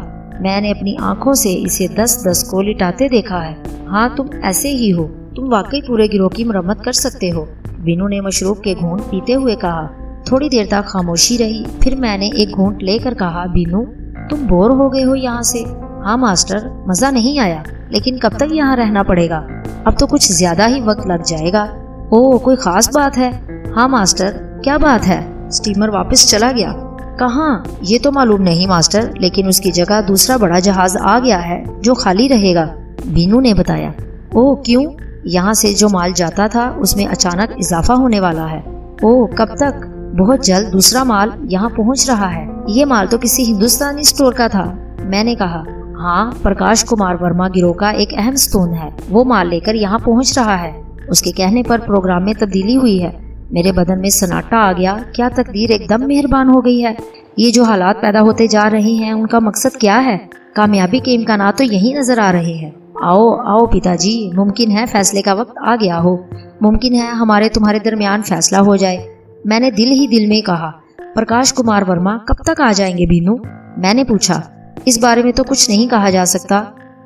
मैंने अपनी आंखों से इसे 10-10 को लिटाते देखा है। हाँ, तुम ऐसे ही हो, तुम वाकई पूरे गिरोह की मरम्मत कर सकते हो, बीनू ने मशरूब के घूंट पीते हुए कहा। थोड़ी देर तक खामोशी रही, फिर मैंने एक घूंट लेकर कहा, बीनू तुम बोर हो गए हो यहाँ से? हाँ मास्टर, मजा नहीं आया, लेकिन कब तक यहाँ रहना पड़ेगा? अब तो कुछ ज्यादा ही वक्त लग जाएगा। ओह, कोई खास बात है? हाँ मास्टर, क्या बात है? स्टीमर वापस चला गया। कहाँ? ये तो मालूम नहीं मास्टर, लेकिन उसकी जगह दूसरा बड़ा जहाज आ गया है जो खाली रहेगा, बीनू ने बताया। ओह, क्यों? यहाँ से जो माल जाता था उसमें अचानक इजाफा होने वाला है। ओह, कब तक? बहुत जल्द दूसरा माल यहाँ पहुँच रहा है। ये माल तो किसी हिंदुस्तानी स्टोर का था, मैंने कहा। हाँ, प्रकाश कुमार वर्मा गिरोह का एक अहम स्तून है, वो माल लेकर यहाँ पहुँच रहा है। उसके कहने पर प्रोग्राम में तब्दीली हुई है। मेरे बदन में सन्नाटा आ गया। क्या तकदीर एकदम मेहरबान हो गई है। ये जो हालात पैदा होते जा रहे हैं, उनका मकसद क्या है? कामयाबी के इम्कानात तो यही नजर आ रहे हैं। आओ आओ पिताजी, मुमकिन है फैसले का वक्त आ गया हो, मुमकिन है हमारे तुम्हारे दरमियान फैसला हो जाए, मैंने दिल ही दिल में कहा। प्रकाश कुमार वर्मा कब तक आ जाएंगे बीनू? मैंने पूछा। इस बारे में तो कुछ नहीं कहा जा सकता।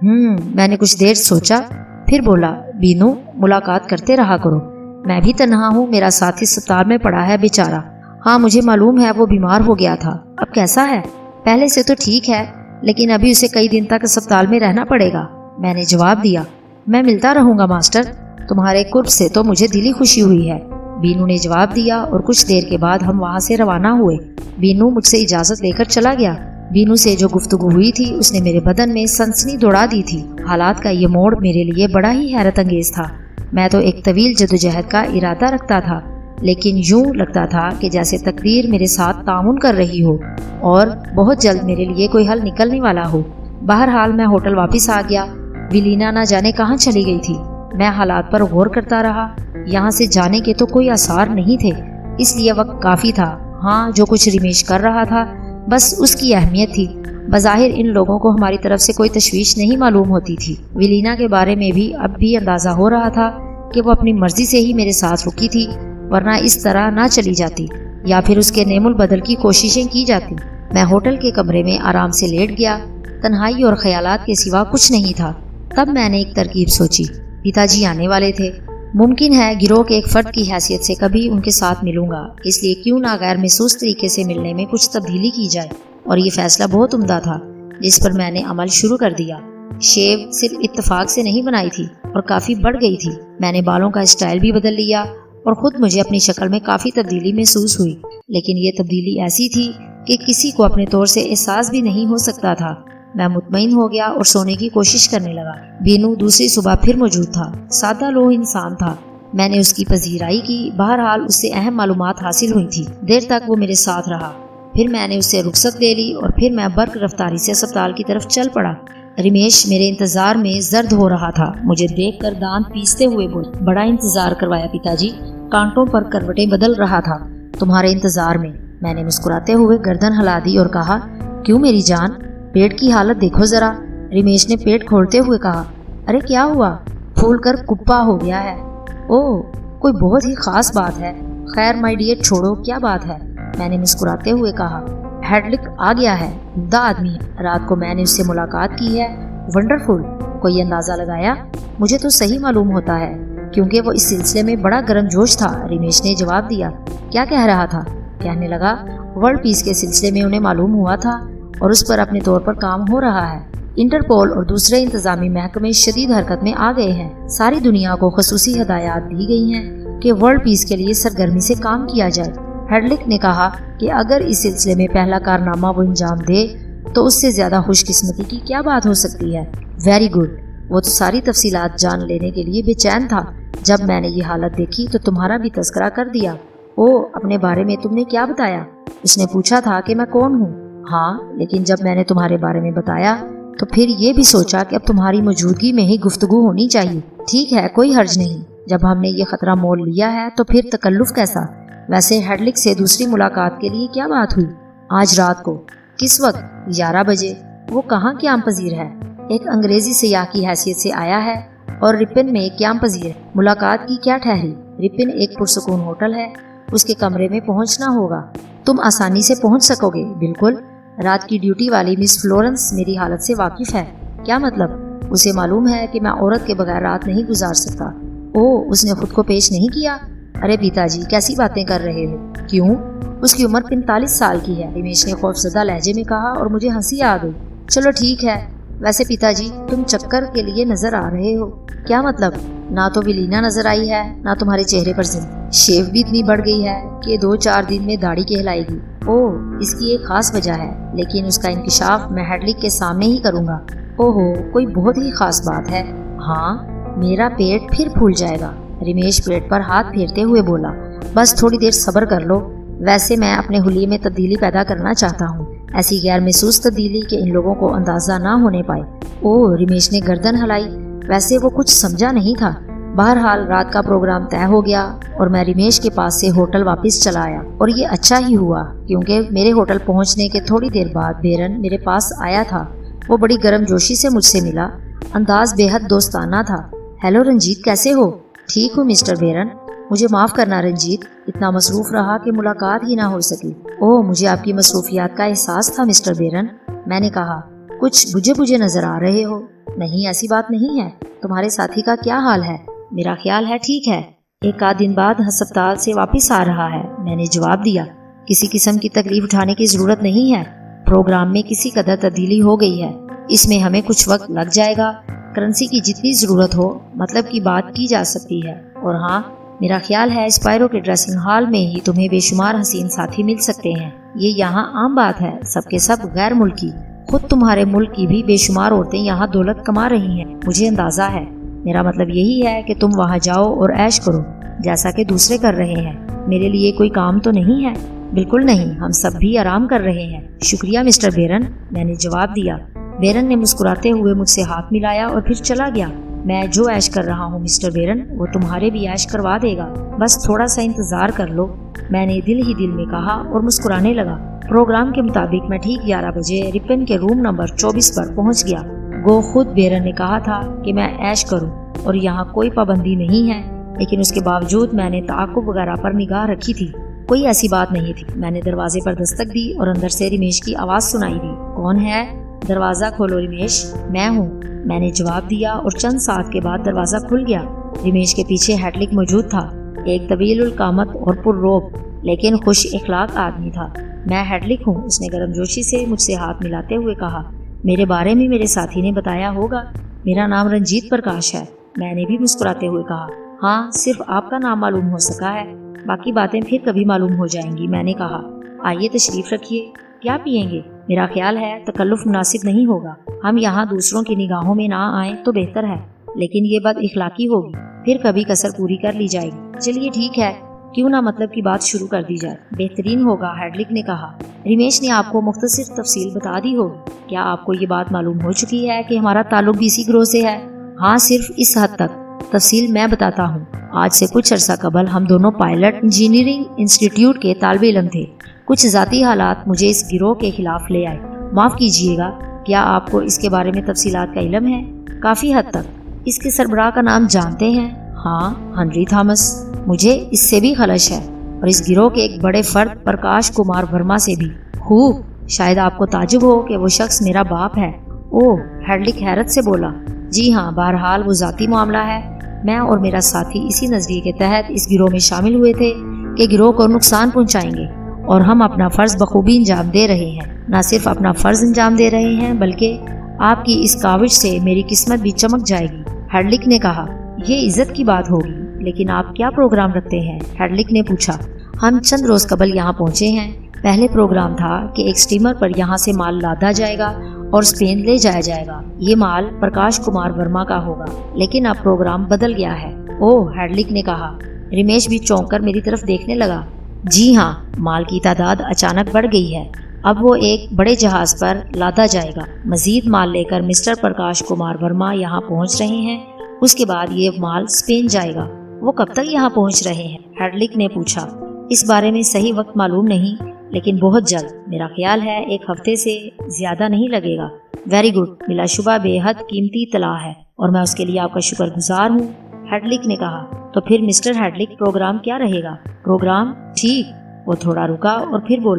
मैंने कुछ देर सोचा, फिर बोला, बीनू मुलाकात करते रहा करो, मैं भी तन्हा हूँ, मेरा साथी अस्पताल में पड़ा है बेचारा। हाँ, मुझे मालूम है वो बीमार हो गया था, अब कैसा है? पहले से तो ठीक है, लेकिन अभी उसे कई दिन तक अस्पताल में रहना पड़ेगा, मैंने जवाब दिया। मैं मिलता रहूंगा मास्टर, तुम्हारे कुर्ब से तो मुझे दिली खुशी हुई है, बीनू ने जवाब दिया। और कुछ देर के बाद हम वहाँ से रवाना हुए। बीनू मुझसे इजाजत लेकर चला गया। बीनू से जो गुफ्तगू हुई थी उसने मेरे बदन में सनसनी दौड़ा दी थी। हालात का ये मोड़ मेरे लिए बड़ा ही हैरत अंगेज था। मैं तो एक तवील जदोजहद का इरादा रखता था, लेकिन यूं लगता था कि जैसे तकदीर मेरे साथ ताउन कर रही हो और बहुत जल्द मेरे लिए कोई हल निकलने वाला हो। बहरहाल मैं होटल वापस आ गया। विलीना न जाने कहाँ चली गई थी। मैं हालात पर गौर करता रहा। यहाँ से जाने के तो कोई आसार नहीं थे, इसलिए वक्त काफी था। हाँ, जो कुछ रिमेश कर रहा था बस उसकी अहमियत थी। बज़ाहिर इन लोगों को हमारी तरफ से कोई तशवीश नहीं मालूम होती थी। विलीना के बारे में भी अब भी अंदाजा हो रहा था कि वो अपनी मर्जी से ही मेरे साथ रुकी थी, वरना इस तरह ना चली जाती या फिर उसके नेमुल बदल की कोशिशें की जाती। मैं होटल के कमरे में आराम से लेट गया। तन्हाई और ख्यालात के सिवा कुछ नहीं था। तब मैंने एक तरकीब सोची। पिताजी आने वाले थे। मुमकिन है गिरोह के एक फर्द की हैसियत से कभी उनके साथ मिलूंगा, इसलिए क्यों ना गैर महसूस तरीके से मिलने में कुछ तब्दीली की जाए। और ये फैसला बहुत उम्दा था, जिस पर मैंने अमल शुरू कर दिया। शेव सिर्फ इत्तेफाक से नहीं बनाई थी और काफ़ी बढ़ गई थी। मैंने बालों का स्टाइल भी बदल लिया और ख़ुद मुझे अपनी शक्ल में काफ़ी तब्दीली महसूस हुई, लेकिन ये तब्दीली ऐसी थी कि किसी को अपने तौर से एहसास भी नहीं हो सकता था। मैं मुतमईन हो गया और सोने की कोशिश करने लगा। बीनू दूसरी सुबह फिर मौजूद था। सादा लोह इंसान था। मैंने उसकी पजीराई की। बहरहाल उससे अहम मालूमात हासिल हुई थी। देर तक वो मेरे साथ रहा। फिर मैंने उससे रुखसत ले ली और फिर मैं बर्क रफ्तारी से अस्पताल की तरफ चल पड़ा। रमेश मेरे इंतजार में जर्द हो रहा था। मुझे देखकर दांत पीसते हुए बोला, बड़ा इंतजार करवाया पिताजी, कांटों पर करवटें बदल रहा था तुम्हारे इंतजार में। मैंने मुस्कुराते हुए गर्दन हिला दी और कहा, क्यों मेरी जान, पेट की हालत देखो जरा। रमेश ने पेट खोलते हुए कहा, अरे क्या हुआ? फूल कर कुप्पा हो गया है। ओह, कोई बहुत ही खास बात है। खैर माय डियर, छोड़ो, क्या बात है? मैंने मुस्कुराते हुए कहा, हेडलिक आ गया है, उम्दा आदमी है। रात को मैंने उससे मुलाकात की है। वंडरफुल। कोई अंदाजा लगाया? मुझे तो सही मालूम होता है, क्योंकि वो इस सिलसिले में बड़ा गर्मजोश था। रमेश ने जवाब दिया। क्या कह रहा था? कहने लगा, वर्ल्ड पीस के सिलसिले में उन्हें मालूम हुआ था और उस पर अपने तौर पर काम हो रहा है। इंटरपोल और दूसरे इंतजामी महकमे शदीद हरकत में आ गए हैं। सारी दुनिया को खसूसी हदायत दी गई हैं कि वर्ल्ड पीस के लिए सरगर्मी से काम किया जाए। हेडलिक ने कहा कि अगर इस सिलसिले में पहला कारनामा वो अंजाम दे तो उससे ज्यादा खुशकिस्मती की क्या बात हो सकती है। Very good. वो तो सारी तफसीलात जान लेने के लिए बेचैन था। जब मैंने ये हालत देखी तो तुम्हारा भी तस्करा कर दिया। ओ, अपने बारे में तुमने क्या बताया? उसने पूछा था कि मैं कौन हूँ। हाँ, लेकिन जब मैंने तुम्हारे बारे में बताया तो फिर ये भी सोचा कि अब तुम्हारी मौजूदगी में ही गुफ्तगू होनी चाहिए। ठीक है, कोई हर्ज नहीं। जब हमने ये खतरा मोल लिया है तो फिर तकल्लुफ कैसा? वैसे हेडलिक से दूसरी मुलाकात के लिए क्या बात हुई? आज रात को। किस वक्त? 11 बजे। वो कहाँ क़याम पजीर है? एक अंग्रेजी सयाह की हैसियत से आया है और रिपन में क़याम पजीर। मुलाकात की क्या ठहरी? रिपन एक पुरसुकून होटल है, उसके कमरे में पहुँचना होगा। तुम आसानी से पहुँच सकोगे? बिल्कुल। रात की ड्यूटी वाली मिस फ्लोरेंस मेरी हालत से वाकिफ है। क्या मतलब? उसे मालूम है कि मैं औरत के बगैर रात नहीं गुजार सकता। ओह, उसने खुद को पेश नहीं किया? अरे पिताजी, कैसी बातें कर रहे हो? क्यों? उसकी उम्र 45 साल की है, रमेश ने खौफजदा लहजे में कहा और मुझे हंसी आ गई। चलो ठीक है। वैसे पिताजी, तुम चक्कर के लिए नजर आ रहे हो। क्या मतलब? ना तो विलीना नजर आई है, ना तुम्हारे चेहरे पर जिंद। शेव भी इतनी बढ़ गई है कि 2-4 दिन में दाढ़ी कहलाएगी। ओह, इसकी एक खास वजह है, लेकिन उसका इंकिशाफ मैं हेडलिक के सामने ही करूंगा। ओहो, कोई बहुत ही खास बात है। हाँ, मेरा पेट फिर फूल जाएगा। रमेश पेट पर हाथ फेरते हुए बोला। बस थोड़ी देर सब्र कर लो। वैसे मैं अपने हुलिये में तब्दीली पैदा करना चाहता हूँ, ऐसी गैर महसूस तब्दीली कि इन लोगों को अंदाजा ना होने पाए। ओह, रमेश ने गर्दन हिलाई। वैसे वो कुछ समझा नहीं था। बहरहाल रात का प्रोग्राम तय हो गया और मैं रमेश के पास से होटल वापस चला आया। और ये अच्छा ही हुआ, क्योंकि मेरे होटल पहुंचने के थोड़ी देर बाद बेरन मेरे पास आया था। वो बड़ी गर्मजोशी से मुझसे मिला। अंदाज बेहद दोस्ताना था। हेलो रंजीत, कैसे हो? ठीक हूँ मिस्टर बेरन। मुझे माफ करना रंजीत, इतना मसरूफ रहा कि मुलाकात ही ना हो सकी। ओह, मुझे आपकी मसरूफियात का एहसास था मिस्टर बेरन। मैंने कहा, कुछ बुझे बुझे नजर आ रहे हो। नहीं, ऐसी बात नहीं है। तुम्हारे साथी का क्या हाल है? मेरा ख्याल है ठीक है। एक आध दिन बाद अस्पताल से वापस आ रहा है। मैंने जवाब दिया, किसी किस्म की तकलीफ उठाने की जरूरत नहीं है। प्रोग्राम में किसी कदर तब्दीली हो गई है, इसमें हमें कुछ वक्त लग जाएगा। करेंसी की जितनी जरूरत हो, मतलब की बात की जा सकती है। और हाँ, मेरा ख्याल है स्पायरो के ड्रेसिंग हॉल में ही तुम्हें बेशुमार हसीन साथी मिल सकते हैं। ये यहाँ आम बात है, सबके सब गैर मुल्की। खुद तुम्हारे मुल्क की भी बेशुमार औरतें यहाँ दौलत कमा रही हैं, मुझे अंदाजा है। मेरा मतलब यही है कि तुम वहाँ जाओ और ऐश करो, जैसा कि दूसरे कर रहे हैं। मेरे लिए कोई काम तो नहीं है? बिल्कुल नहीं, हम सब भी आराम कर रहे हैं। शुक्रिया मिस्टर बेरन, मैंने जवाब दिया। बेरन ने मुस्कुराते हुए मुझसे हाथ मिलाया और फिर चला गया। मैं जो ऐश कर रहा हूँ मिस्टर बेरन, वो तुम्हारे भी ऐश करवा देगा। बस थोड़ा सा इंतजार कर लो, मैंने दिल ही दिल में कहा और मुस्कुराने लगा। प्रोग्राम के मुताबिक मैं ठीक 11 बजे रिपन के रूम नंबर 24 पर पहुँच गया। गो खुद बेरन ने कहा था कि मैं ऐश करूं और यहाँ कोई पाबंदी नहीं है, लेकिन उसके बावजूद मैंने ताक़ुब वगैरह पर निगाह रखी थी। कोई ऐसी बात नहीं थी। मैंने दरवाजे पर दस्तक दी और अंदर से रमेश की आवाज सुनाई दी। कौन है? दरवाजा खोलो रमेश। मैं हूँ, मैंने जवाब दिया और चंद साथ के बाद दरवाजा खुल गया। रमेश के पीछे हेडलिक मौजूद था, एक तवील कामत और पुररोब लेकिन खुश इखलाक आदमी था। मैं हेडलिक हूँ, उसने गर्मजोशी से मुझसे हाथ मिलाते हुए कहा। मेरे बारे में मेरे साथी ने बताया होगा। मेरा नाम रंजीत प्रकाश है, मैंने भी मुस्कुराते हुए कहा। हाँ, सिर्फ आपका नाम मालूम हो सका है, बाकी बातें फिर कभी मालूम हो जाएंगी, मैंने कहा। आइए तशरीफ रखिए। क्या पियेंगे? मेरा ख्याल है तकल्लुफ मुनासिब नहीं होगा। हम यहाँ दूसरों की निगाहों में ना आए तो बेहतर है, लेकिन ये बद इखलाकी होगी, फिर कभी कसर पूरी कर ली जाएगी। चलिए ठीक है, क्यों ना मतलब की बात शुरू कर दी जाए। बेहतरीन होगा, हेडलिक ने कहा। रमेश ने आपको मुख्तसर तफसील बता दी होगी। क्या आपको ये बात मालूम हो चुकी है कि हमारा ताल्लुक भी इसी ग्रोह से है? हाँ, सिर्फ इस हद तक। तफसील मैं बताता हूँ। आज से कुछ अर्सा कबल हम दोनों पायलट इंजीनियरिंग इंस्टीट्यूट के तालिबे इल्म थे। कुछ जाती हालात मुझे इस गिरोह के खिलाफ ले आए। माफ कीजिएगा, क्या आपको इसके बारे में तफसीलात का इल्म है? काफी हद तक। इसके सरबराह का नाम जानते हैं? हाँ, हेनरी थॉमस। मुझे इससे भी खलश है, और इस गिरोह के एक बड़े फर्द प्रकाश कुमार वर्मा से भी। खूब, शायद आपको ताजुब हो कि वो शख्स मेरा बाप है। ओह, हेडलिक हैरत से बोला। जी हाँ, बहरहाल वो जाती मामला है। मैं और मेरा साथी इसी नजरिए के तहत इस गिरोह में शामिल हुए थे कि गिरोह को नुकसान पहुंचाएंगे, और हम अपना फर्ज बखूबी अंजाम दे रहे हैं। न सिर्फ अपना फर्ज अंजाम दे रहे हैं, बल्कि आपकी इस काविश से मेरी किस्मत भी चमक जाएगी। हेडलिक ने कहा। ये इज्जत की बात होगी, लेकिन आप क्या प्रोग्राम रखते हैं? हेडलिक ने पूछा। हम चंद रोज कबल यहाँ पहुँचे हैं। पहले प्रोग्राम था कि एक स्टीमर पर यहाँ से माल लादा जाएगा और स्पेन ले जाया जाएगा। ये माल प्रकाश कुमार वर्मा का होगा, लेकिन अब प्रोग्राम बदल गया है। ओह, हेडलिक ने कहा। रमेश भी चौंक कर मेरी तरफ देखने लगा। जी हाँ, माल की तादाद अचानक बढ़ गई है। अब वो एक बड़े जहाज पर लादा जाएगा। मजीद माल लेकर मिस्टर प्रकाश कुमार वर्मा यहाँ पहुँच रहे हैं। उसके बाद ये माल स्पेन जाएगा। वो कब तक यहाँ पहुँच रहे हैं? हेडलिक ने पूछा। इस बारे में सही वक्त मालूम नहीं, लेकिन बहुत जल्द। मेरा ख्याल है 1 हफ्ते से ज्यादा नहीं लगेगा। वेरी गुड, बिलाशुबा बेहद कीमती इत्तला है और मैं उसके लिए आपका शुक्रगुजार हूँ, हेडलिक ने कहा। तो फिर मिस्टर हेडलिक, प्रोग्राम क्या रहेगा? प्रोग्राम? ठीक। वो थोड़ा रुका और फिर बोला।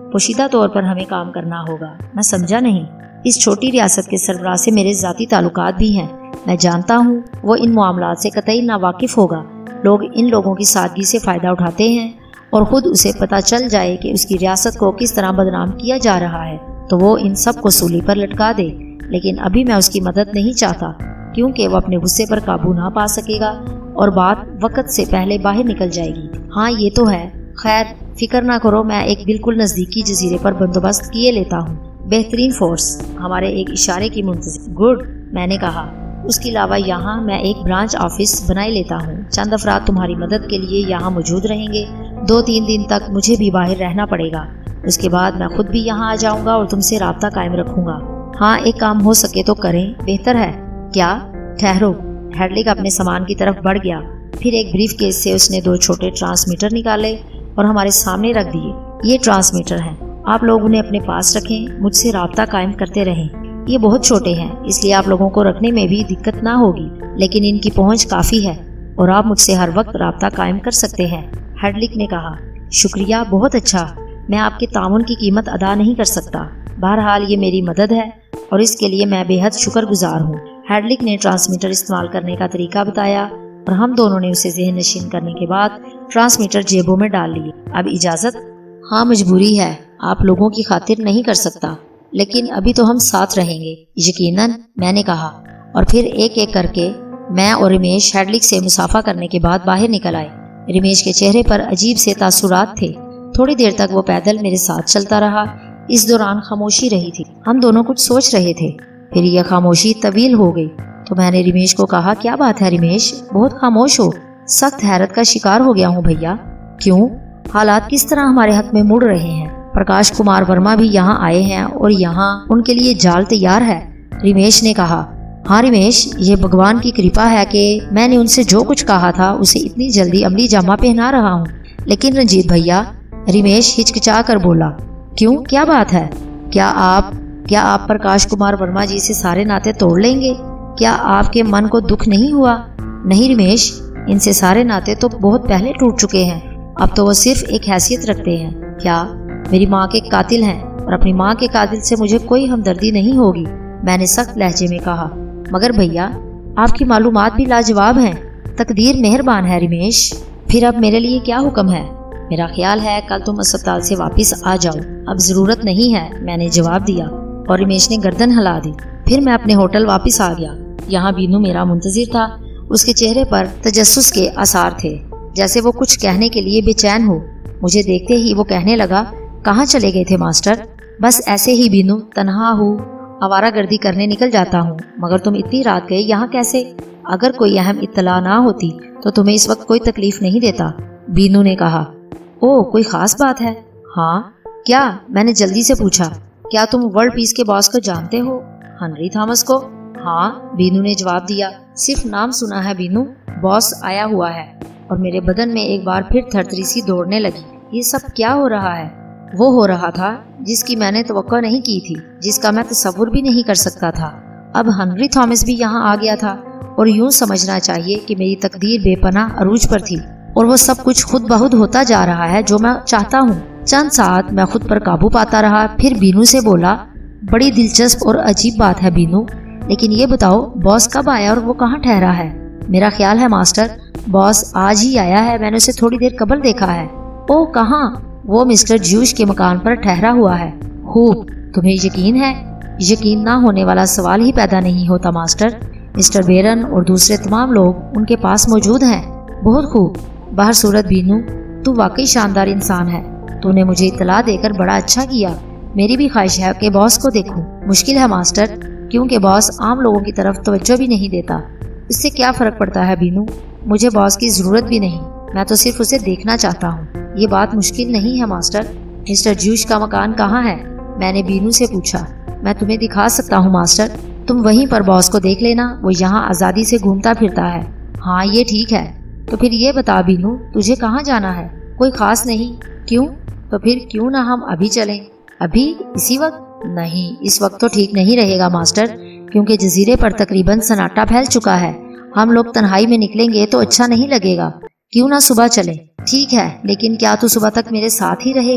पोशीदा तौर पर हमें काम करना होगा। मैं समझा नहीं। इस छोटी रियासत के सरबराह से मेरे जाती ताल्लुकात भी हैं। मैं जानता हूँ वो इन मामलात से कतई नावाकिफ होगा। लोग इन लोगों की सादगी से फ़ायदा उठाते हैं और ख़ुद उसे पता चल जाए कि उसकी रियासत को किस तरह बदनाम किया जा रहा है तो वो इन सब को सूली पर लटका दे। लेकिन अभी मैं उसकी मदद नहीं चाहता क्योंकि वो अपने गुस्से पर काबू ना पा सकेगा और बात वक्त से पहले बाहर निकल जाएगी। हाँ ये तो है। खैर फिक्र ना करो, मैं एक बिल्कुल नज़दीकी जजीरे पर बंदोबस्त किए लेता हूँ। बेहतरीन फोर्स, हमारे एक इशारे की मुंतज़िर। गुड, मैंने कहा। उसके अलावा यहाँ मैं एक ब्रांच ऑफिस बनाए लेता हूँ। चंद अफराद तुम्हारी मदद के लिए यहाँ मौजूद रहेंगे। 2-3 दिन तक मुझे भी बाहर रहना पड़ेगा। उसके बाद मैं खुद भी यहाँ आ जाऊँगा और तुमसे राब्ता कायम रखूँगा। हाँ एक काम हो सके तो करें, बेहतर है। क्या? ठहरो। हेडलिक अपने सामान की तरफ बढ़ गया। फिर एक ब्रीफ केस से उसने 2 छोटे ट्रांसमीटर निकाले और हमारे सामने रख दिए। ये ट्रांसमीटर हैं, आप लोग उन्हें अपने पास रखें, मुझसे राब्ता कायम करते रहें। ये बहुत छोटे हैं इसलिए आप लोगों को रखने में भी दिक्कत ना होगी, लेकिन इनकी पहुंच काफ़ी है और आप मुझसे हर वक्त राब्ता कायम कर सकते हैं। हेडलिक ने कहा। शुक्रिया, बहुत अच्छा। मैं आपके ताउन की कीमत अदा नहीं कर सकता। बहरहाल ये मेरी मदद है और इसके लिए मैं बेहद शुक्रगुजार हूँ। हेडलिक ने ट्रांसमीटर इस्तेमाल करने का तरीका बताया और हम दोनों ने उसे ज़हन नशीन करने के बाद ट्रांसमीटर जेबों में डाल लिए। अब इजाज़त? हाँ मजबूरी है, आप लोगों की खातिर नहीं कर सकता, लेकिन अभी तो हम साथ रहेंगे। यकीनन, मैंने कहा। और फिर एक एक करके मैं और रमेश हेडलिक से मुसाफा करने के बाद बाहर निकल आए। रमेश के चेहरे पर अजीब से तासुरात थे। थोड़ी देर तक वो पैदल मेरे साथ चलता रहा। इस दौरान खामोशी रही थी। हम दोनों कुछ सोच रहे थे। फिर यह खामोशी तवील हो गई तो मैंने रमेश को कहा, क्या बात है रमेश, बहुत खामोश हो? सख्त हैरत का शिकार हो गया हूँ भैया। क्यों? हालात किस तरह हमारे हक में मुड़ रहे हैं। प्रकाश कुमार वर्मा भी यहाँ आए हैं और यहाँ उनके लिए जाल तैयार है। रमेश ने कहा। हाँ रमेश, ये भगवान की कृपा है कि मैंने उनसे जो कुछ कहा था उसे इतनी जल्दी अमली जामा पहना रहा हूँ। लेकिन रंजीत भैया, रमेश हिचकिचा कर बोला। क्यों, क्या बात है? क्या आप प्रकाश कुमार वर्मा जी से सारे नाते तोड़ लेंगे? क्या आपके मन को दुख नहीं हुआ? नहीं रमेश, इनसे सारे नाते तो बहुत पहले टूट चुके हैं। अब तो वो सिर्फ एक हैसियत रखते हैं। क्या? मेरी माँ के कातिल हैं और अपनी माँ के कातिल से मुझे कोई हमदर्दी नहीं होगी, मैंने सख्त लहजे में कहा। मगर भैया, आपकी मालूमात भी लाजवाब हैं। तकदीर मेहरबान है रमेश। फिर अब मेरे लिए क्या हुक्म है? मेरा ख्याल है कल तुम अस्पताल से वापस आ जाओ। अब जरूरत नहीं है, मैंने जवाब दिया और रमेश ने गर्दन हिला दी। फिर मैं अपने होटल वापस आ गया। यहाँ बीनू मेरा मुंतजिर था। उसके चेहरे पर तजस्सुस के आसार थे, जैसे वो कुछ कहने के लिए बेचैन हो। मुझे देखते ही वो कहने लगा, कहाँ चले गए थे मास्टर? बस ऐसे ही बीनू, तन्हा हूँ, आवारागर्दी करने निकल जाता हूँ। मगर तुम इतनी रात गए यहाँ कैसे? अगर कोई अहम इत्तला ना होती तो तुम्हें इस वक्त कोई तकलीफ नहीं देता, बीनू ने कहा। ओह, कोई खास बात है? हाँ। क्या? मैंने जल्दी से पूछा। क्या तुम वर्ल्ड पीस के बॉस को जानते हो, हेनरी थॉमस को? हाँ, बीनू ने जवाब दिया। सिर्फ नाम सुना है बीनू, बॉस आया हुआ है। और मेरे बदन में एक बार फिर थरथरी सी दौड़ने लगी। ये सब क्या हो रहा है? वो हो रहा था जिसकी मैंने तवक्को नहीं की थी, जिसका मैं तसव्वुर भी नहीं कर सकता था। अब हेनरी थॉमस भी यहाँ आ गया था और यूं समझना चाहिए कि मेरी तकदीर बेपनाह अरूज पर थी और वो सब कुछ खुद बहुद होता जा रहा है जो मैं चाहता हूँ। चंद साथ मैं खुद पर काबू पाता रहा। फिर बीनू से बोला, बड़ी दिलचस्प और अजीब बात है बीनू, लेकिन ये बताओ बॉस कब आया और वो कहाँ ठहरा है? मेरा ख्याल है मास्टर, बॉस आज ही आया है। मैंने उसे थोड़ी देर कबल देखा है। ओह, कहाँ? वो मिस्टर ज्यूश के मकान पर ठहरा हुआ है। खूब। तुम्हें यकीन है? यकीन ना होने वाला सवाल ही पैदा नहीं होता मास्टर। मिस्टर बेरन और दूसरे तमाम लोग उनके पास मौजूद हैं। बहुत खूब। बाहर सूरत बीनू, तू वाकई शानदार इंसान है। तूने मुझे इत्तला देकर बड़ा अच्छा किया। मेरी भी ख्वाहिश है कि बॉस को देखूं। मुश्किल है मास्टर, क्योंकि बॉस आम लोगों की तरफ तवज्जो भी नहीं देता। इससे क्या फर्क पड़ता है बीनू? मुझे बॉस की जरूरत भी नहीं, मैं तो सिर्फ उसे देखना चाहता हूँ। ये बात मुश्किल नहीं है मास्टर। मिस्टर ज्यूश का मकान कहाँ है? मैंने बीनू से पूछा। मैं तुम्हें दिखा सकता हूँ मास्टर, तुम वहीं पर बॉस को देख लेना, वो यहाँ आज़ादी से घूमता फिरता है। हाँ, ये ठीक है। तो फिर ये बता बीनू, तुझे कहाँ जाना है? कोई खास नहीं। क्यों? तो फिर क्यों ना हम अभी चलें? अभी? इसी वक्त? नहीं, इस वक्त तो ठीक नहीं रहेगा मास्टर, क्योंकि जजीरे पर तकरीबन सन्नाटा फैल चुका है। हम लोग तन्हाई में निकलेंगे तो अच्छा नहीं लगेगा। क्यों ना सुबह चलें? ठीक है, लेकिन क्या तू सुबह तक मेरे साथ ही रहेगा?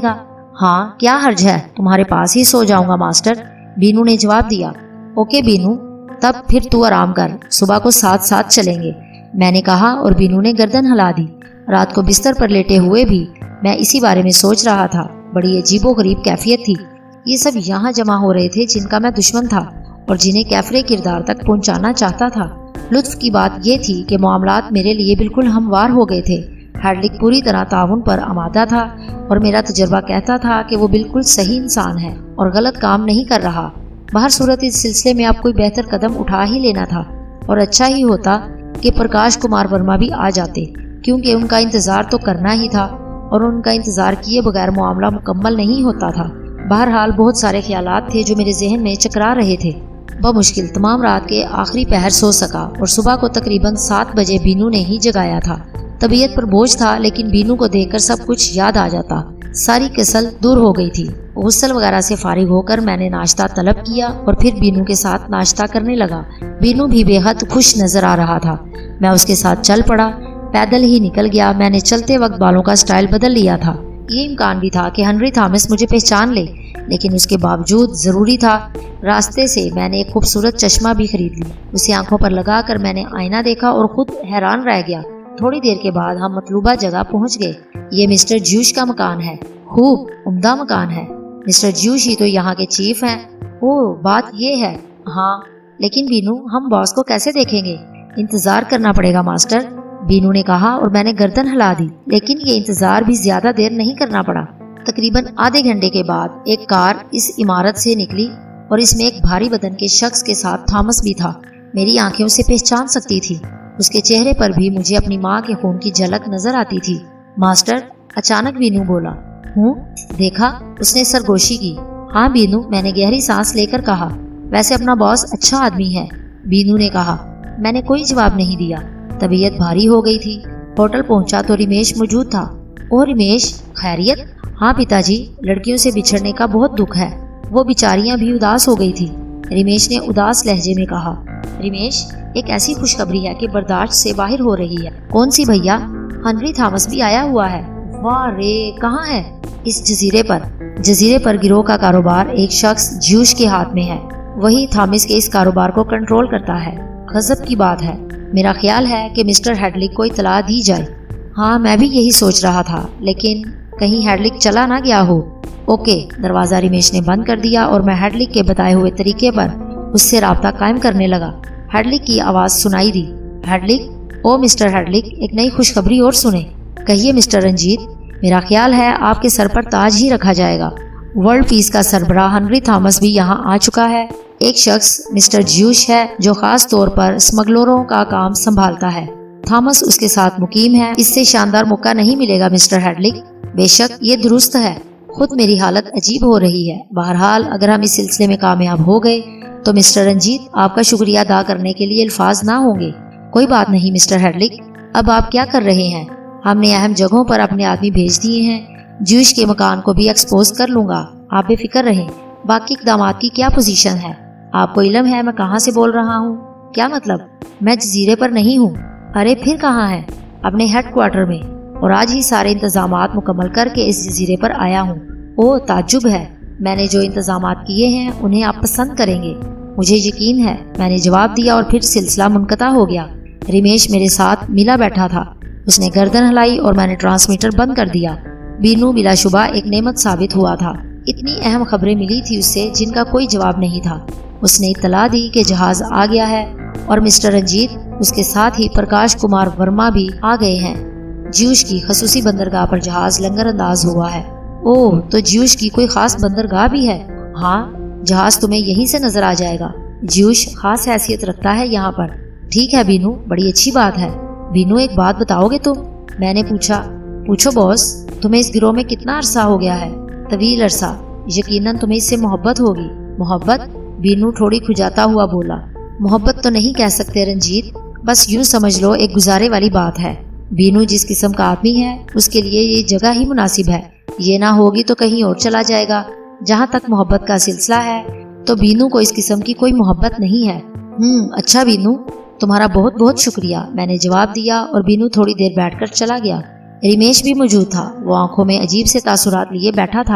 हाँ क्या हर्ज है, तुम्हारे पास ही सो जाऊंगा मास्टर, बीनू ने जवाब दिया। ओके बीनू, तब फिर तू आराम कर, सुबह को साथ साथ चलेंगे, मैंने कहा और बीनू ने गर्दन हिला दी। रात को बिस्तर पर लेटे हुए भी मैं इसी बारे में सोच रहा था। बड़ी अजीबोगरीब कैफियत थी। ये सब यहाँ जमा हो रहे थे जिनका मैं दुश्मन था और जिन्हें कैफरे किरदार तक पहुँचाना चाहता था। लुत्फ की बात यह थी कि मामलात मेरे लिए बिल्कुल हमवार हो गए थे। हैडलिक पूरी तरह ताउन पर आमादा था और मेरा तजुर्बा कहता था कि वो बिल्कुल सही इंसान है और गलत काम नहीं कर रहा। बाहर सूरत इस सिलसिले में अब कोई बेहतर कदम उठा ही लेना था और अच्छा ही होता कि प्रकाश कुमार वर्मा भी आ जाते, क्योंकि उनका इंतज़ार तो करना ही था और उनका इंतज़ार किए बगैर मामला मुकम्मल नहीं होता था। बहरहाल बहुत सारे ख्यालात थे जो मेरे जहन में चकरा रहे थे। बमुश्किल तमाम रात के आखिरी पहर सो सका और सुबह को तकरीबन 7 बजे बीनू ने ही जगाया था। तबीयत पर बोझ था, लेकिन बीनू को देखकर सब कुछ याद आ जाता। सारी कसल दूर हो गई थी। गुस्ल वगैरह से फारिग होकर मैंने नाश्ता तलब किया और फिर बीनू के साथ नाश्ता करने लगा। बीनू भी बेहद खुश नजर आ रहा था। मैं उसके साथ चल पड़ा, पैदल ही निकल गया। मैंने चलते वक्त बालों का स्टाइल बदल लिया था। ये इम्कान भी था कि हेनरी थॉमस मुझे पहचान ले, लेकिन उसके बावजूद ज़रूरी था। रास्ते से मैंने एक खूबसूरत चश्मा भी खरीद ली। उसे आंखों पर लगाकर मैंने आईना देखा और खुद हैरान रह गया। थोड़ी देर के बाद हम मतलूबा जगह पहुंच गए। ये मिस्टर ज्यूश का मकान है। खूब उम्दा मकान है। मिस्टर ज्यूश ही तो यहाँ के चीफ हैं। ओह, बात ये है। हाँ, लेकिन बीनू, हम बॉस को कैसे देखेंगे? इंतजार करना पड़ेगा मास्टर, बीनू ने कहा और मैंने गर्दन हिला दी। लेकिन ये इंतजार भी ज्यादा देर नहीं करना पड़ा। तकरीबन आधे घंटे के बाद एक कार इस इमारत से निकली और इसमें एक भारी बदन के शख्स के साथ थॉमस भी था। मेरी आंखें उसे पहचान सकती थी। उसके चेहरे पर भी मुझे अपनी माँ के खून की झलक नजर आती थी। मास्टर, अचानक बीनू बोला। हूँ, देखा? उसने सरगोशी की। हाँ बीनू, मैंने गहरी सांस लेकर कहा। वैसे अपना बॉस अच्छा आदमी है, बीनू ने कहा। मैंने कोई जवाब नहीं दिया। तबीयत भारी हो गई थी। होटल पहुंचा तो रिमेश मौजूद था। ओ रिमेश, खैरियत? हाँ पिताजी, लड़कियों से बिछड़ने का बहुत दुख है। वो बेचारियां भी उदास हो गई थी, रिमेश ने उदास लहजे में कहा। रिमेश, एक ऐसी खुशखबरी है कि बर्दाश्त से बाहर हो रही है। कौन सी भैया? हेनरी थॉमस भी आया हुआ है। वाह रे, कहाँ है? इस जजीरे पर। जजीरे पर गिरोह का कारोबार एक शख्स ज्यूश के हाथ में है। वही थॉमस के इस कारोबार को कंट्रोल करता है। गजब की बात है। मेरा ख्याल है कि मिस्टर हैडलिक को इतला दी जाए। हाँ, मैं भी यही सोच रहा था, लेकिन कहीं हैडलिक चला ना गया हो। ओके, दरवाजा रिमेश ने बंद कर दिया और मैं हैडलिक के बताए हुए तरीके पर उससे राब्ता कायम करने लगा। हैडलिक की आवाज सुनाई दी। हैडलिक, ओ मिस्टर हैडलिक, एक नई खुशखबरी और सुने। कहिए मिस्टर रंजीत। मेरा ख्याल है आपके सर पर ताज ही रखा जाएगा। वर्ल्ड पीस का सरबराह हेनरी थॉमस भी यहाँ आ चुका है। एक शख्स मिस्टर ज्यूश है जो खास तौर पर स्मगलरों का काम संभालता है। थॉमस उसके साथ मुकीम है। इससे शानदार मौका नहीं मिलेगा मिस्टर हैडलिक। बेशक ये दुरुस्त है। खुद मेरी हालत अजीब हो रही है। बहरहाल अगर हम इस सिलसिले में कामयाब हो गए तो मिस्टर रंजीत, आपका शुक्रिया अदा करने के लिए अल्फाज ना होंगे। कोई बात नहीं मिस्टर हैडलिक। अब आप क्या कर रहे हैं? हमने अहम जगहों पर अपने आदमी भेज दिए हैं। ज्यूश के मकान को भी एक्सपोज कर लूंगा, आप बेफिक्र रहें। बाकी इक़दामात की क्या पोजीशन है? आपको इल्म है मैं कहाँ से बोल रहा हूँ? क्या मतलब? मैं जजीरे पर नहीं हूँ। अरे फिर कहाँ है? अपने हेडक्वार्टर में, और आज ही सारे इंतजामात मुकम्मल करके इस जजीरे पर आया हूँ। ओह, ताज्जुब है। मैंने जो इंतजामात किए हैं उन्हें आप पसंद करेंगे, मुझे यकीन है, मैंने जवाब दिया और फिर सिलसिला मुनक़ता हो गया। रिमेश मेरे साथ मिला बैठा था। उसने गर्दन हिलाई और मैंने ट्रांसमीटर बंद कर दिया। बीनू बिलाशुबा एक नेमत साबित हुआ था। इतनी अहम खबरें मिली थी उससे जिनका कोई जवाब नहीं था। उसने इत्तला दी कि जहाज आ गया है और मिस्टर रंजीत, उसके साथ ही प्रकाश कुमार वर्मा भी आ गए हैं। ज्यूश की खसूसी बंदरगाह पर जहाज लंगर अंदाज हुआ है। ओह, तो ज्यूश की कोई खास बंदरगाह भी है? हाँ, जहाज तुम्हें यहीं से नजर आ जाएगा। ज्यूश खास हैसियत रखता है यहाँ पर। ठीक है बीनू, बड़ी अच्छी बात है। बीनू, एक बात बताओगे तुम? मैंने पूछा। पूछो बॉस। तुम्हें इस गिरोह में कितना अरसा हो गया है? तवील अरसा। यकीनन तुम्हें इससे मोहब्बत होगी। मोहब्बत? बीनू थोड़ी खुजाता हुआ बोला। मोहब्बत तो नहीं कह सकते रंजीत, बस यूं समझ लो एक गुजारे वाली बात है। बीनू जिस किस्म का आदमी है उसके लिए ये जगह ही मुनासिब है। ये ना होगी तो कहीं और चला जाएगा। जहाँ तक मोहब्बत का सिलसिला है तो बीनू को इस किस्म की कोई मोहब्बत नहीं है। अच्छा बीनू, तुम्हारा बहुत बहुत शुक्रिया, मैंने जवाब दिया और बीनू थोड़ी देर बैठकर चला गया। रिमेश भी मौजूद था। वो आंखों में अजीब से तासुरात लिए बैठा था।